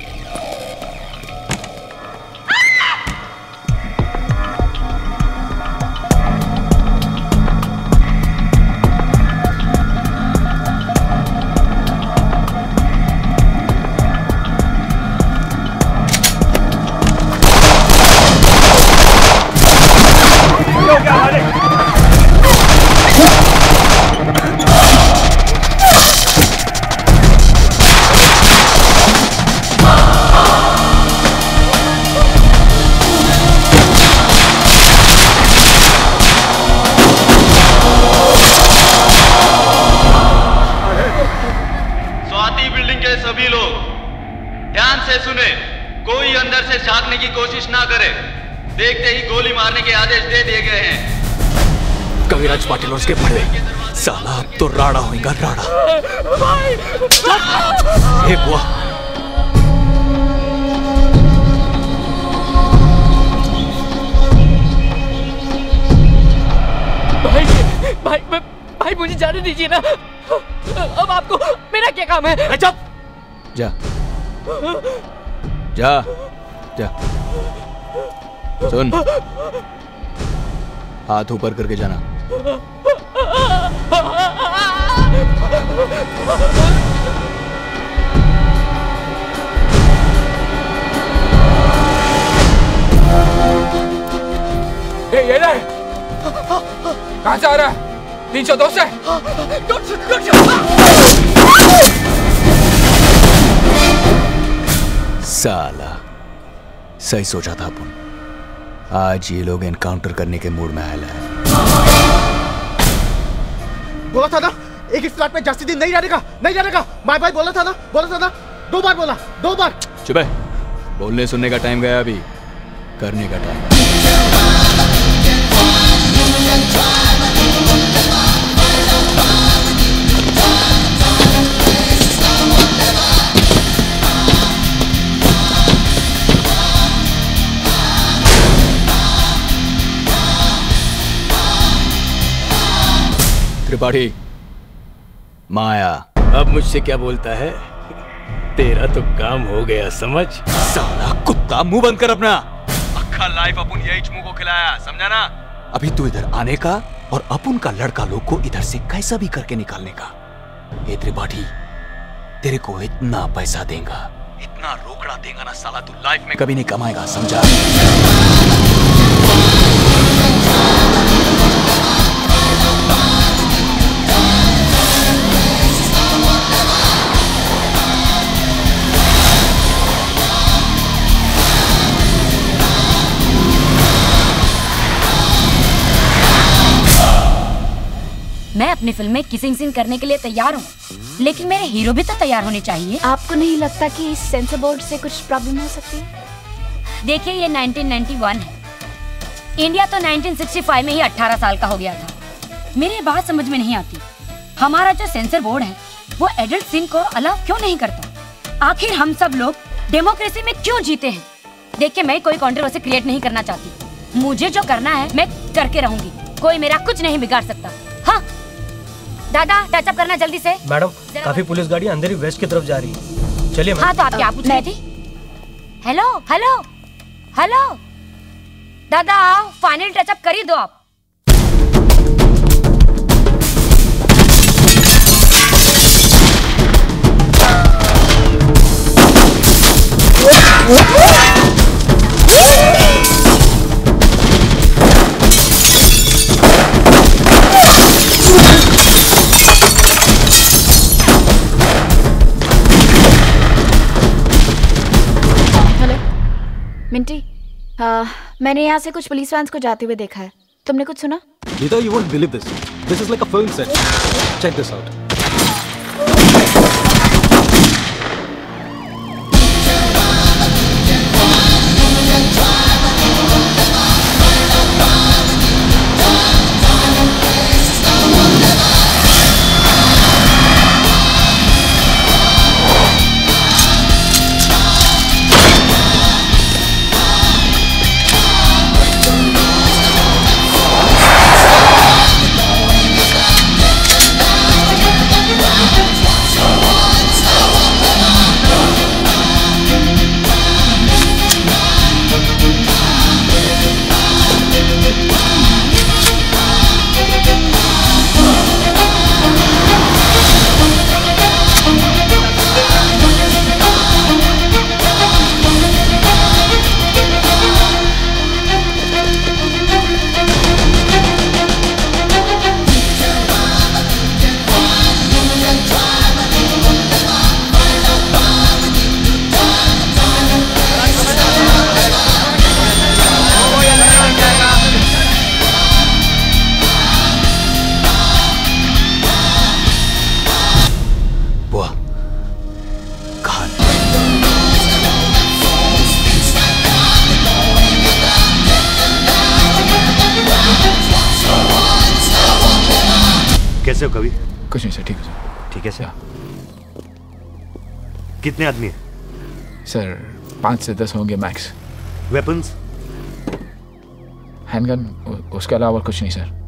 Oh! सभी लोग ध्यान से सुने, कोई अंदर से झांकने की कोशिश ना करे। देखते ही गोली मारने के आदेश दे दिए गए हैं। कविराज पाटिल और उसके बड़े साला अब तो राड़ा होएगा राड़ा। हे बुआ, भाई भाई भाई, भाई मुझे जाने दीजिए ना। अब आपको मेरा क्या काम है? चुप जा जा जा। सुन, हाथ ऊपर करके जाना। ए, ये ले। कहां से आ रहा है? तीन सौ दो से। साला सही सोचा था अपन। आज ये लोग एनकाउंटर करने के मूड में आया है। बोला था ना एक ही फ्लैट में जास्ती दिन नहीं रहने का, नहीं रहने का। माय भाई बोला था ना, बोला था ना, दो बार बोला, दो बार। चुप है, बोलने सुनने का टाइम गया, अभी करने का टाइम। त्रिपाठी, माया अब मुझसे क्या बोलता है? तेरा तो काम हो गया समझ। साला कुत्ता, मुंह बंद कर अपना। अक्खा लाइफ अपन यही चमू को खिलाया, समझा ना? अभी तू इधर आने का और अपन का लड़का लोग को इधर से कैसा भी करके निकालने का। ये त्रिपाठी, तेरे को इतना पैसा देगा, इतना रोकड़ा देगा ना साला, तू लाइफ में कभी नहीं कमाएगा, समझा? मैं अपनी फिल्म में किसिंग सीन करने के लिए तैयार हूँ, लेकिन मेरे हीरो भी तो तैयार होने चाहिए। आपको नहीं लगता कि इस सेंसर बोर्ड से कुछ प्रॉब्लम हो सकती है? देखिए, ये नाइनटीन नाइंटी वन है, इंडिया तो नाइनटीन सिक्सटी फाइव में ही अठारह साल का हो गया था। मेरी बात समझ में नहीं आती, हमारा जो सेंसर बोर्ड है वो एडल्ट सीन को अलाउ क्यों नहीं करता? आखिर हम सब लोग डेमोक्रेसी में क्यों जीते हैं? देखिए, मैं कोई कंट्रोवर्सी क्रिएट नहीं करना चाहती, मुझे जो करना है मैं करके रहूंगी, कोई मेरा कुछ नहीं बिगाड़ सकता। हाँ दादा, टचअप करना जल्दी से। मैडम, काफी पुलिस गाड़ी अंधेरी वेस्ट की तरफ जा रही है, चलिए। हाँ तो आप क्या पूछ रही थी? हेलो हेलो हेलो दादा, आओ, फाइनल टचअप कर ही दो आप। मिंटी, हाँ, मैंने यहाँ से कुछ पुलिस वैन्स को जाते हुए देखा है, तुमने कुछ सुना? Neither you won't believe this. This is like a film set. Check this out. कैसे हो कवि? कुछ नहीं सर, ठीक है सर। ठीक है सर। कितने आदमी हैं? सर पाँच से दस होंगे मैक्स। वेपन्स? हैंडगन, उसके अलावा कुछ नहीं सर।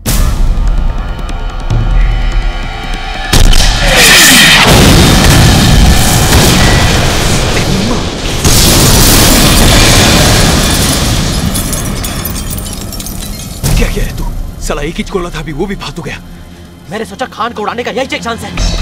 क्या किया है तू? साला एक ही गोला था, अभी वो भी फालतू गया। मैंने सोचा खान को उड़ाने का यही एक चांस है।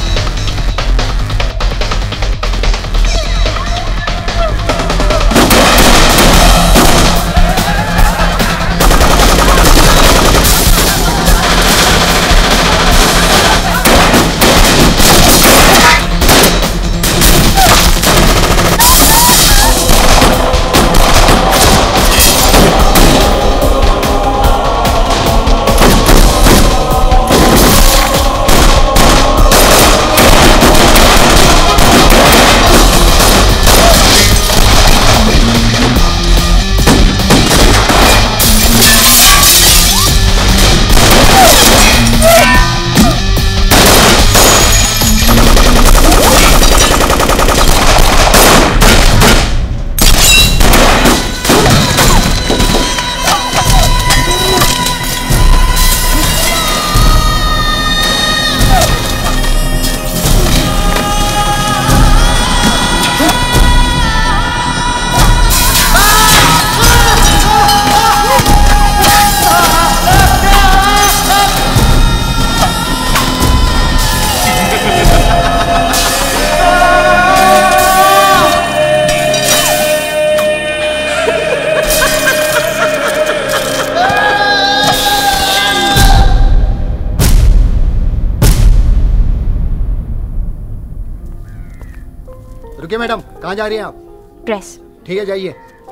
रुकिए मैडम, कहाँ जा रही हैं आप? प्रेस। ठीक है जाइए।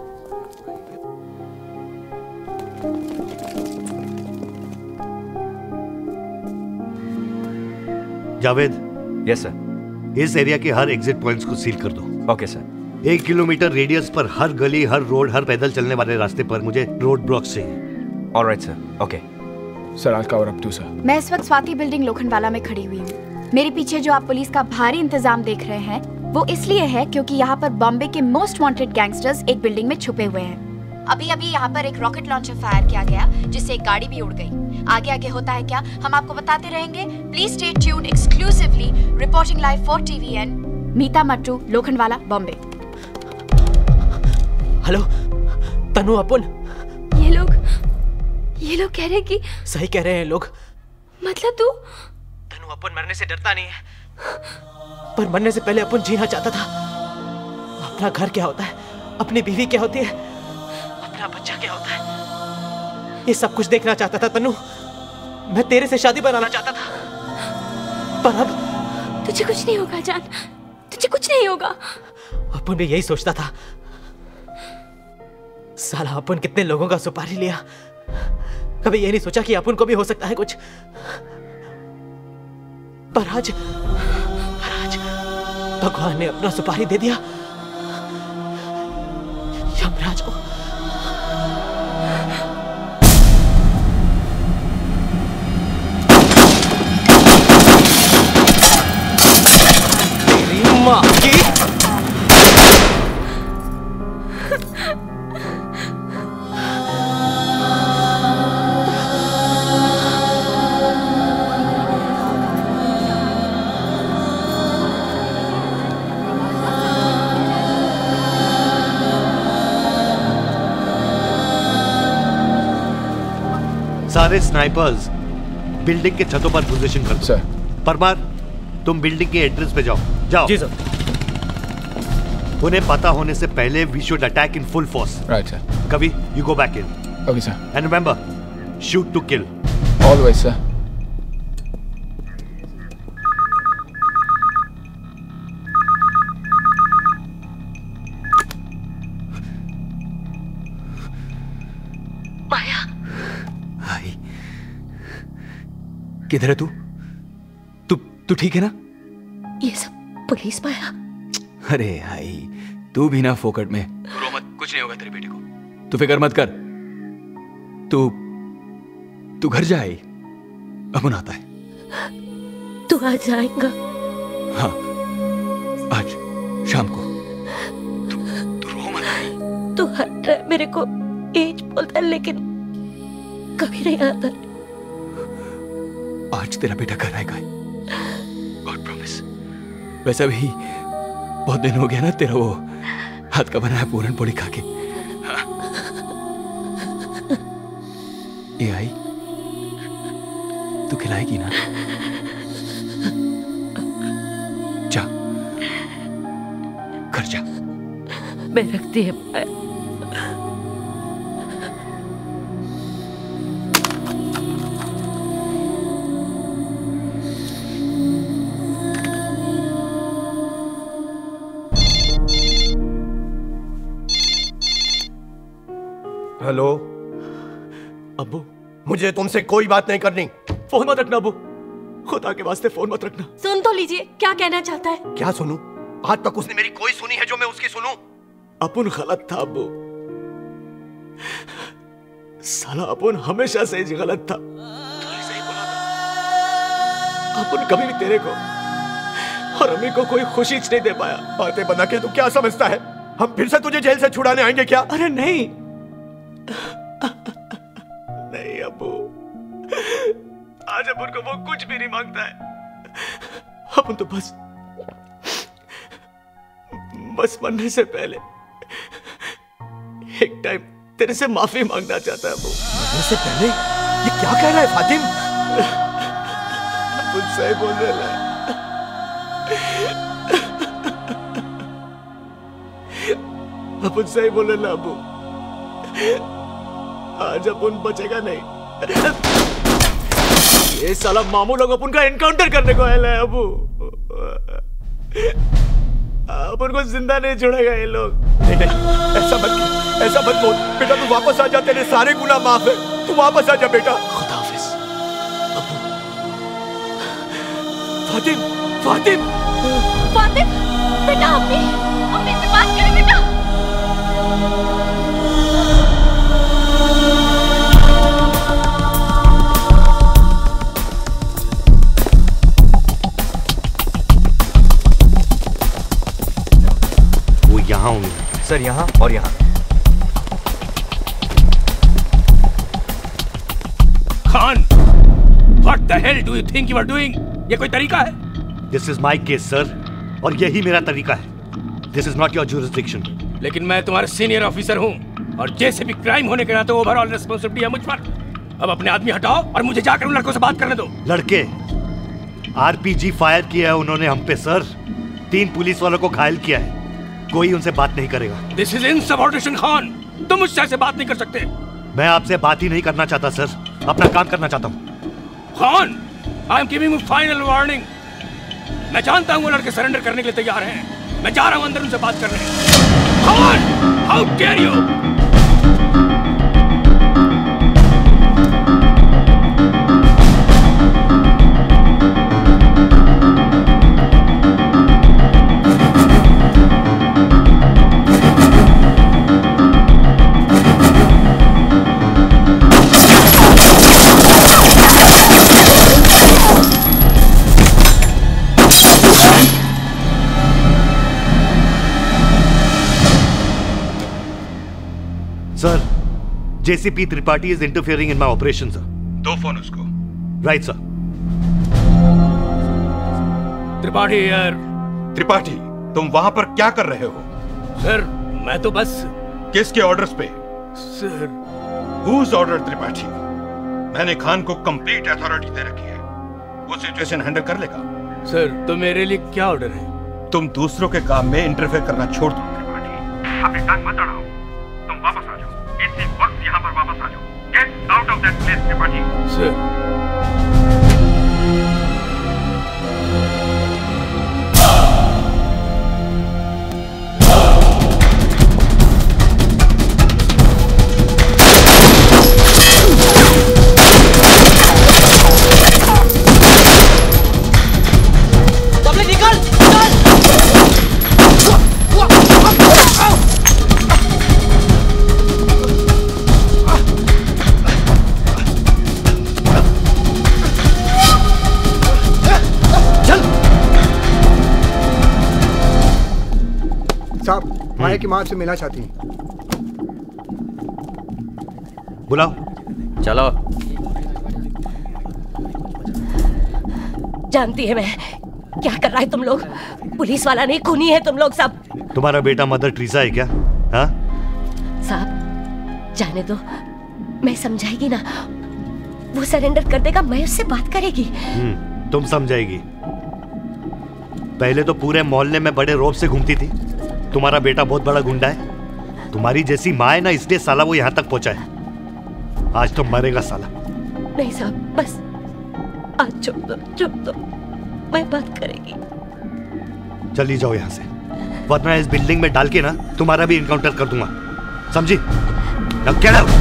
जावेद। Yes sir. इस एरिया के हर एग्जिट पॉइंट्स को सील कर दो। Okay sir. एक किलोमीटर रेडियस पर हर गली, हर रोड, हर पैदल चलने वाले रास्ते पर मुझे रोड ब्लॉक्स चाहिए। Alright sir. Okay sir, I cover up to sir. मैं इस वक्त स्वाति बिल्डिंग लोखंडवाला में खड़ी हुई हूँ। मेरे पीछे जो आप पुलिस का भारी इंतजाम देख रहे हैं वो इसलिए है क्योंकि यहाँ पर बॉम्बे के मोस्ट वांटेड गैंगस्टर्स एक बिल्डिंग में छुपे हुए हैं। अभी अभी यहाँ पर एक रॉकेट लॉन्चर फायर किया गया जिससे एक गाड़ी भी उड़ गई। आगे आगे होता है क्या हम आपको बताते रहेंगे। Please stay tuned exclusively. Reporting live for TV N Meeta Mattoo, Lokhandwala, Bombay. Hello Tanu, अपुन। ये लोग ये लोग कह रहे कि सही कह रहे हैं लोग। मतलब तू? तनु, अपुन मरने से डरता नहीं है, पर मरने से पहले अपुन जीना चाहता था। अपना घर क्या होता है, अपनी बीवी क्या होती है, अपना बच्चा क्या होता है, ये सब कुछ देखना चाहता था तनु। मैं तेरे से शादी बनाना चाहता था, पर अब तुझे कुछ नहीं होगा जान, तुझे कुछ नहीं होगा। अपुन भी यही सोचता था। साला अपुन कितने लोगों का सुपारी लिया, कभी ये नहीं सोचा कि अपुन को भी हो सकता है कुछ। पर आज पर आज भगवान ने अपना सुपारी दे दिया यमराज को। तेरी माँ की सारे स्नाइपर्स बिल्डिंग के छतों पर पोजीशन कर दो। सर। परमार, तुम बिल्डिंग के एंट्रेंस पे जाओ। जाओ। जी सर। उन्हें पता होने से पहले we should attack in full force. Right sir. कभी you go back in. Okay sir. And remember, shoot to kill. Always sir. किधर है तू? तू तू ठीक है ना? ये सब पुलिस पाया। अरे भाई, तू भी ना फोकट में। रो मत, कुछ नहीं होगा तेरी बेटी को। तू फिक्र मत कर। तू तू घर जाए, अपुन आता है। तू आज आएगा? हाँ, आज शाम को। तू तू रो मत। तू हर टाइम मेरे को एज बोलता है लेकिन कभी नहीं आता। आज तेरा बेटा घर आएगा, गॉड प्रॉमिस। वैसे भी बहुत दिन हो गया ना तेरा वो हाथ का बनाया पूरन पोली खा के। ये आई, तू खिलाएगी ना? जा, घर जा। मैं रखती है पाया। हेलो अब्बू, मुझे तुमसे कोई बात नहीं करनी। फोन मत रखना अब्बू, खुदा के वास्ते फोन मत रखना। सुन तो लीजिए, क्या कहना चाहता है? क्या सुनूं? आज तक उसने मेरी कोई सुनी है जो मैं उसकी सुनूं? अपुन गलत था अब्बू, साला अपुन हमेशा से ही गलत था। तूने सही बोला था। अपुन कभी भी तेरे को और अम्मी को कोई खुशी नहीं दे पाया। बातें बना के तू क्या समझता है हम फिर से तुझे जेल से छुड़ाने आएंगे क्या? अरे नहीं नहीं अब्बू, आज अपुन को वो कुछ भी नहीं मांगता है। अपुन तो बस बस मरने से पहले एक टाइम तेरे से माफी मांगना चाहता है अब्बू। मरने से पहले? ये क्या कह रहा है फातिम? अपुन सही बोल रहा है। अपुन सही बोल रहा है अब्बू, आज अपुन बचेगा नहीं। ये साला मामू लोग अपुन का एनकाउंटर करने को आया है अबू। अपुन को जिंदा नहीं छोड़ेगा ये लोग। नहीं नहीं, ऐसा मत ऐसा मत बोल बेटा। तू वापस आ जा, तेरे सारे गुनाह माफ है। तू वापस आ जा बेटा। खुदा हाफिज अबू। फातिम फातिम फातिम बेटा, अम्मी अम्मी से बात करें बेटा। यहाँ होंगे सर, यहाँ और यहाँ। Khan, what the hell do you think you are doing? ये कोई तरीका है? This is my case, sir, और यही मेरा तरीका है। This is not your jurisdiction. लेकिन मैं तुम्हारा सीनियर ऑफिसर हूँ और जैसे भी क्राइम होने के नाते ओवरऑल रिस्पॉन्सिबिलिटी है मुझ पर। अब अपने आदमी हटाओ और मुझे जाकर उन लड़कों से बात करने दो। लड़के आरपीजी फायर किया है उन्होंने हम पे सर। तीन पुलिस वालों को घायल किया है। कोई उनसे बात नहीं करेगा। This is insubordination खान, तुम मुझसे ऐसे बात नहीं कर सकते। मैं आपसे बात ही नहीं करना चाहता सर, अपना काम करना चाहता हूँ। Khan, I am giving you final warning। मैं जानता हूँ वो लड़के सरेंडर करने के लिए तैयार हैं। मैं जा रहा हूँ अंदर उनसे बात करने। Khan, how dare you? Sir, JCP Tripathi is interfering in my operation, sir. दो फोन उसको। Right sir. त्रिपाठी यार। त्रिपाठी, तुम वहां पर क्या कर रहे हो? सर, मैं तो बस। किसके ऑर्डर्स पे? सर। Whose order, Tripathi? मैंने खान को कंप्लीट अथॉरिटी दे रखी है। वो सिचुएशन हैंडल कर लेगा। सर, तो मेरे लिए क्या ऑर्डर है? तुम दूसरों के काम में इंटरफेयर करना छोड़ दो त्रिपाठी। अपनी टांग मत अड़ाओ। तुम वापस आ जाओ। इसी वक्त यहाँ पर वापस आ जाओ। Get out of that place, Tripathi. Sir. साहब, माया की माँ से मिलना चाहती है। बुलाओ। चलो। जानती है मैं क्या कर रहा है तुम लोग। पुलिस वाला नहीं, खूनी है तुम लोग सब। तुम्हारा बेटा मदर टेरेसा है क्या? हाँ? साहब जाने दो, मैं समझाएगी ना, वो सरेंडर कर देगा, मैं उससे बात करेगी। हम्म, तुम समझाएगी। पहले तो पूरे मोहल्ले में बड़े रौब से घूमती थी। तुम्हारा बेटा बहुत बड़ा गुंडा है। तुम्हारी जैसी माँ है ना, इसलिए साला वो यहाँ तक पहुंचा है। आज तो मरेगा साला। नहीं साहब, बस आज छोड़ दो, छोड़ दो, मैं बात करेगी। चली जाओ यहाँ से, वरना इस बिल्डिंग में डाल के ना तुम्हारा भी इनकाउंटर कर दूंगा, समझी? Now get out!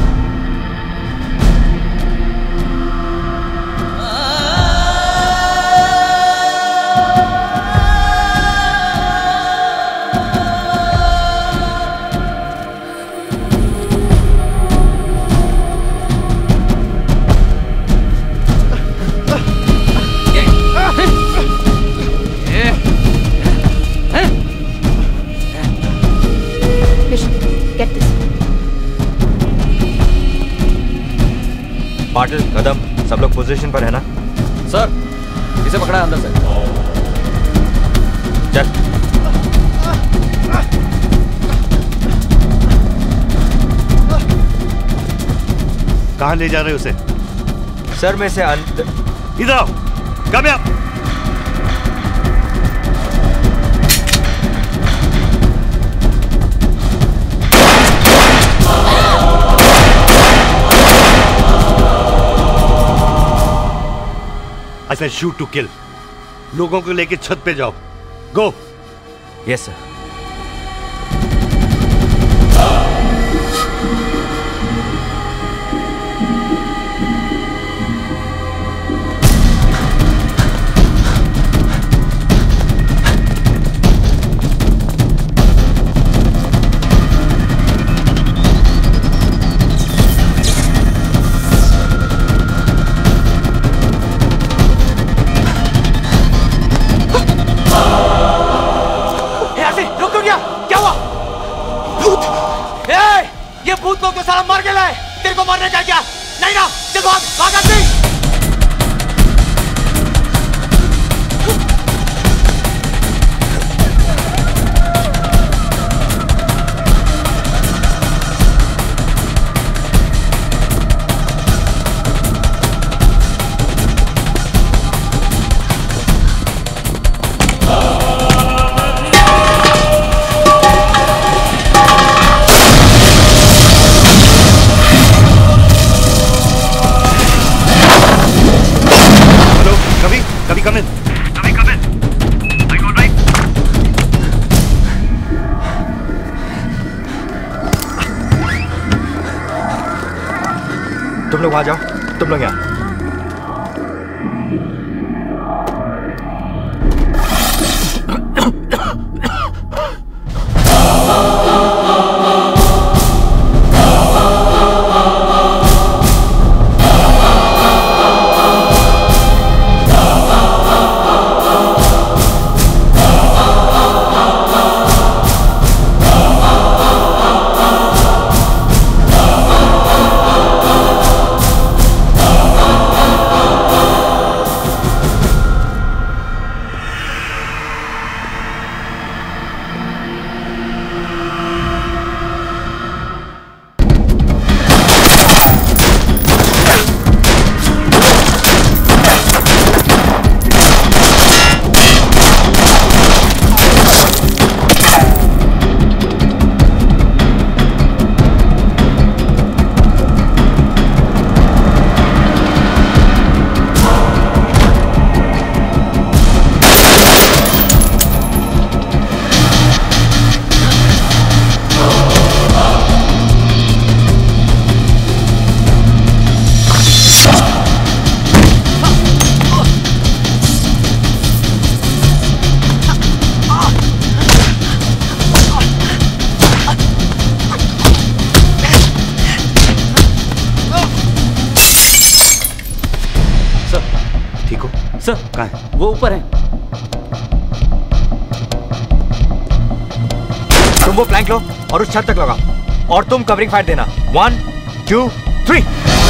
पाटिल, कदम, सब लोग पोजीशन पर है ना? सर, इसे पकड़ा है अंदर से। चल। कहाँ ले जा रहे हो उसे? सर में से अंत... इधर आओ, कम यहाँ। I said shoot to kill. लोगों को लेके छत पे जाओ। Go. Yes sir. भूत लोग तो साला मर गया है, तेरे को मरने का क्या? नहीं ना, चल भाग, भाग आदमी। Come in. Kami, come in. Are you all right? तुम लोग वहां जाओ, तुम लोग यहाँ। सर, कहाँ है? वो ऊपर है। वो फ्लैंक लो और उस छत तक लगाओ और तुम कवरिंग फायर देना। One two three.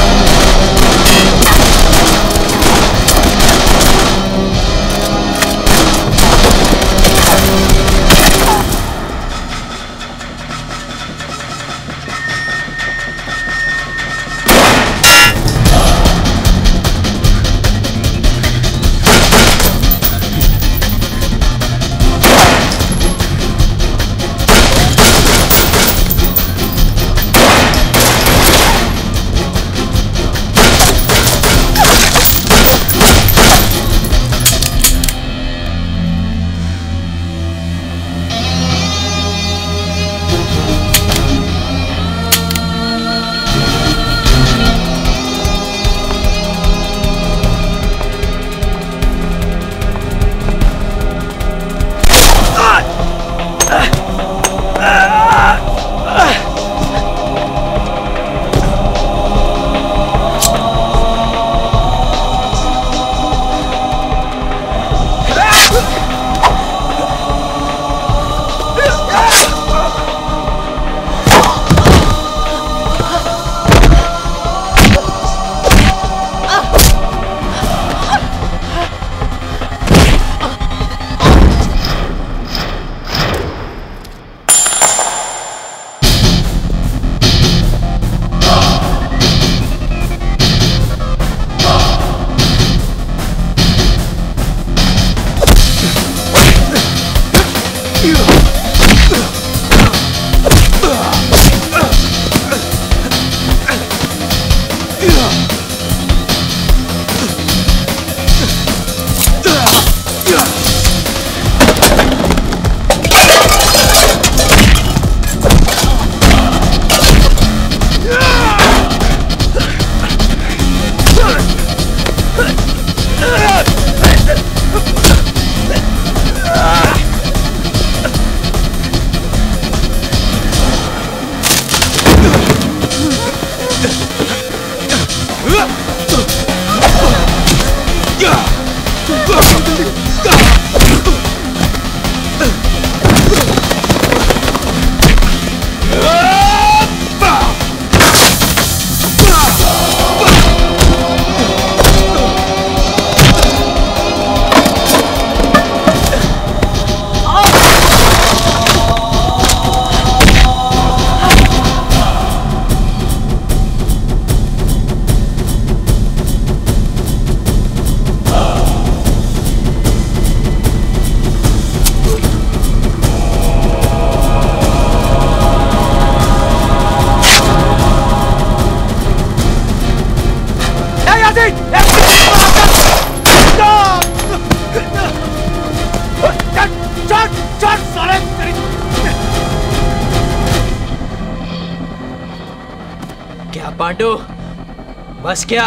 पांडु बस क्या?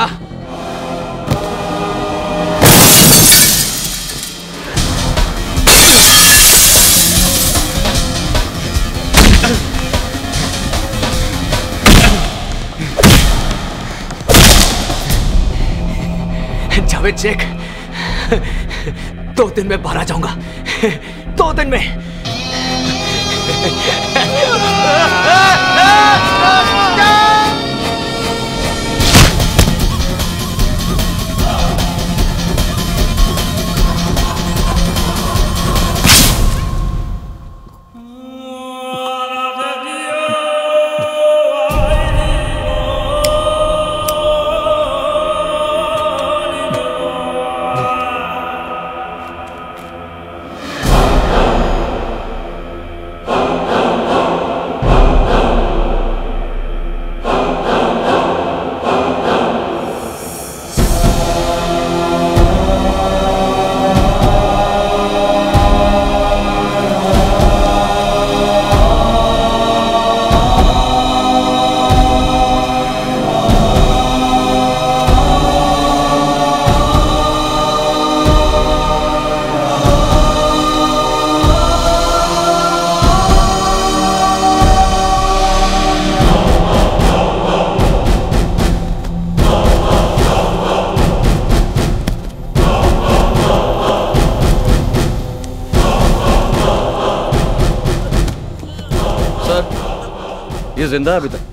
जावेद शेख, दो दिन में बाहर आ जाऊंगा। दो दिन में। ये जिंदा है अभी तक?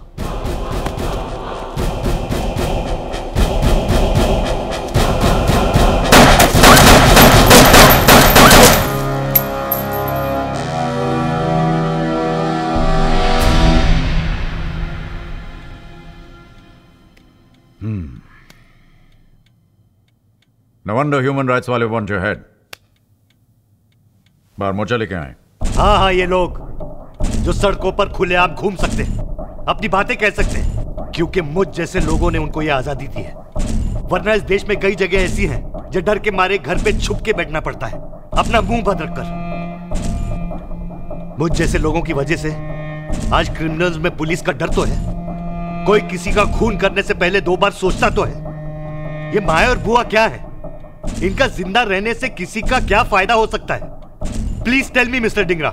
No wonder human rights वाले want your head. बाहर मोर्चा लेके आए। हाँ हाँ, ये लोग जो सड़कों पर खुलेआम घूम सकते हैं, अपनी बातें कह सकते हैं, क्योंकि मुझ जैसे लोगों ने उनको ये आजादी दी है। वरना इस देश में कई जगह ऐसी हैं जो डर के मारे घर पे छुप के बैठना पड़ता है, अपना मुंह बंद रखकर। मुझ जैसे लोगों की वजह से आज क्रिमिनल्स में पुलिस का डर तो है। कोई किसी का खून करने से पहले दो बार सोचता तो है। ये माया और बुआ क्या है? इनका जिंदा रहने से किसी का क्या फायदा हो सकता है? Please tell me mister Dingra.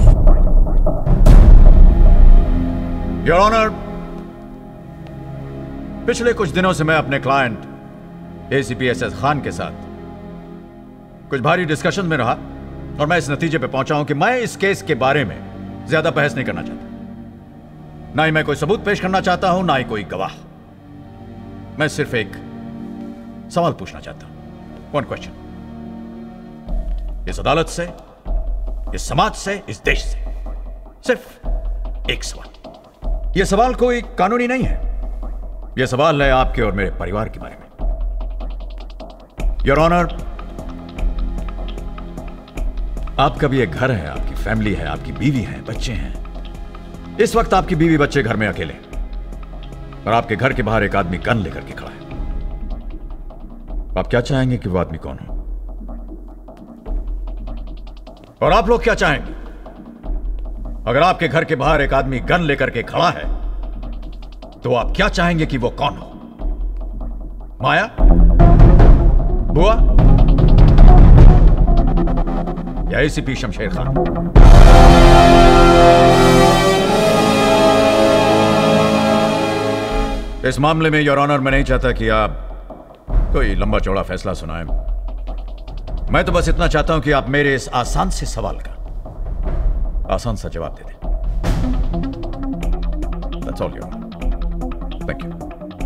Your honour, पिछले कुछ दिनों से मैं अपने client ACP S S Khan के साथ कुछ भारी डिस्कशन में रहा और मैं इस नतीजे पे पहुंचा हूं कि मैं इस केस के बारे में ज्यादा बहस नहीं करना चाहता। ना ही मैं कोई सबूत पेश करना चाहता हूं, ना ही कोई गवाह। मैं सिर्फ एक सवाल पूछना चाहता हूं। One question. इस अदालत से, इस समाज से, इस देश से सिर्फ एक सवाल। यह सवाल कोई कानूनी नहीं है, यह सवाल है आपके और मेरे परिवार के बारे में। योर ऑनर, आपका भी एक घर है, आपकी फैमिली है, आपकी बीवी है, बच्चे हैं। इस वक्त आपकी बीवी बच्चे घर में अकेले और आपके घर के बाहर एक आदमी गन लेकर के खड़ा है। आप क्या चाहेंगे कि वो आदमी कौन हो? और आप लोग क्या चाहेंगे अगर आपके घर के बाहर एक आदमी गन लेकर के खड़ा है? तो आप क्या चाहेंगे कि वो कौन हो? माया, बुआ या एसीपी शमशेर खान? इस मामले में योर ऑनर, मैं नहीं चाहता कि आप कोई लंबा चौड़ा फैसला सुनाएं। मैं तो बस इतना चाहता हूं कि आप मेरे इस आसान से सवाल का आसान सा जवाब दे दें। That's all, Your Honor. Thank you.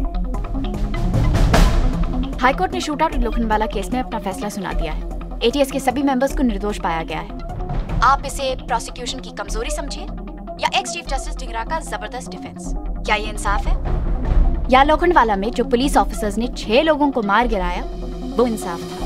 High court ने शूटआउट लोखंडवाला केस में अपना फैसला सुना दिया है। एटीएस के सभी मेंबर्स को निर्दोष पाया गया है। आप इसे प्रोसिक्यूशन की कमजोरी समझिए या एक्स चीफ जस्टिस डिंगरा का जबरदस्त डिफेंस। क्या ये इंसाफ है? या लोखंडवाला में जो पुलिस ऑफिसर्स ने छह लोगों को मार गिराया, वो इंसाफ था?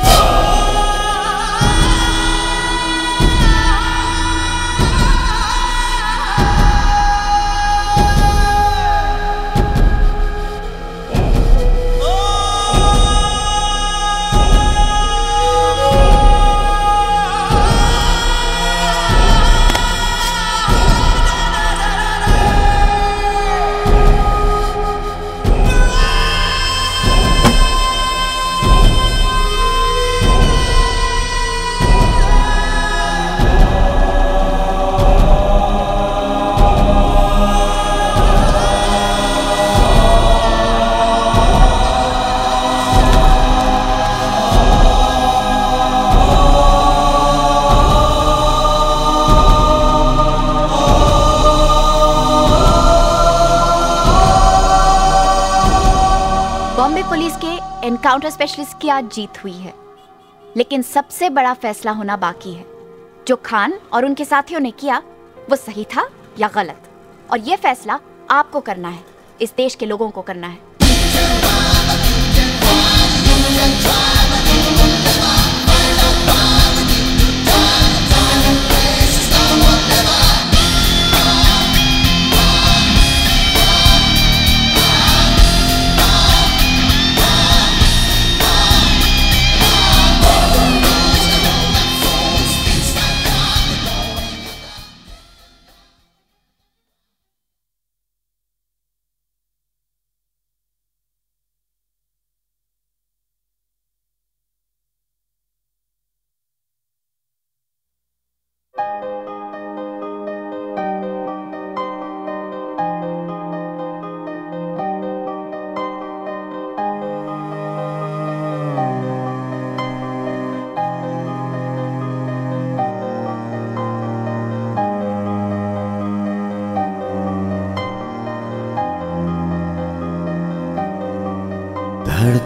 एनकाउंटर स्पेशलिस्ट की आज जीत हुई है, लेकिन सबसे बड़ा फैसला होना बाकी है। जो खान और उनके साथियों ने किया वो सही था या गलत, और ये फैसला आपको करना है, इस देश के लोगों को करना है।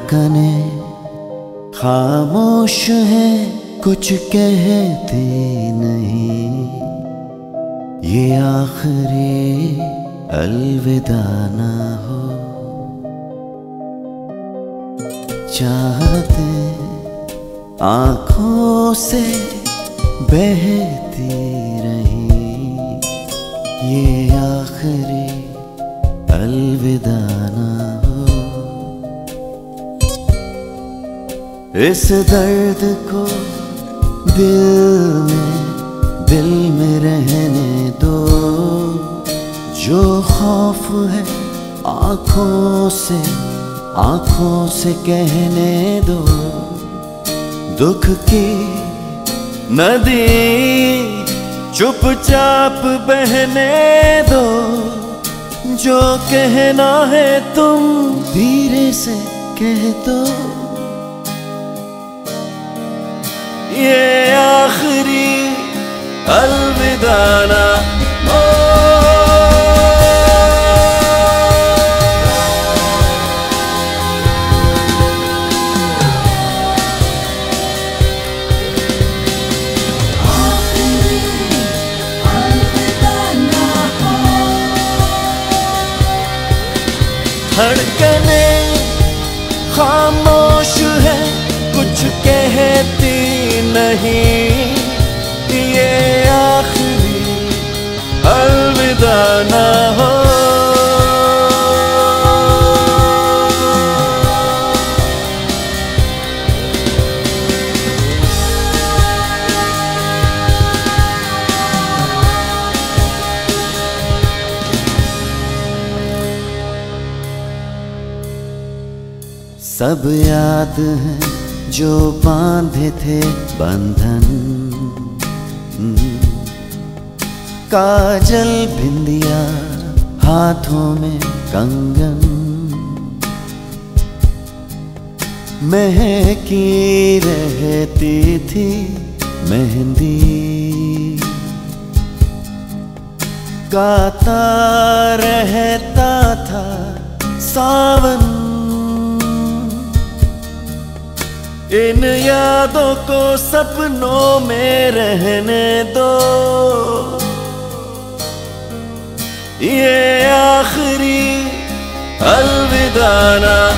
धड़कने खामोश है, कुछ कहती नहीं। ये आखिरी अलविदा ना हो। चाहते आंखों से बहती रही, ये आखिरी अलविदा ना हो। इस दर्द को दिल में दिल में रहने दो, जो खौफ है आंखों से आंखों से कहने दो। दुख की नदी चुपचाप बहने दो, जो कहना है तुम धीरे से कह दो। ये आखिरी अलविदा ना हो। धड़कने खामोश है, कुछ कहती नहीं। ये आखिरी अलविदा ना हो। सब याद है जो बांधे थे बंधन, काजल बिंदिया हाथों में कंगन, महकी रहती थी मेहंदी, गाता रहता था सावन। इन यादों को सपनों में रहने दो, ये आखिरी अलविदा ना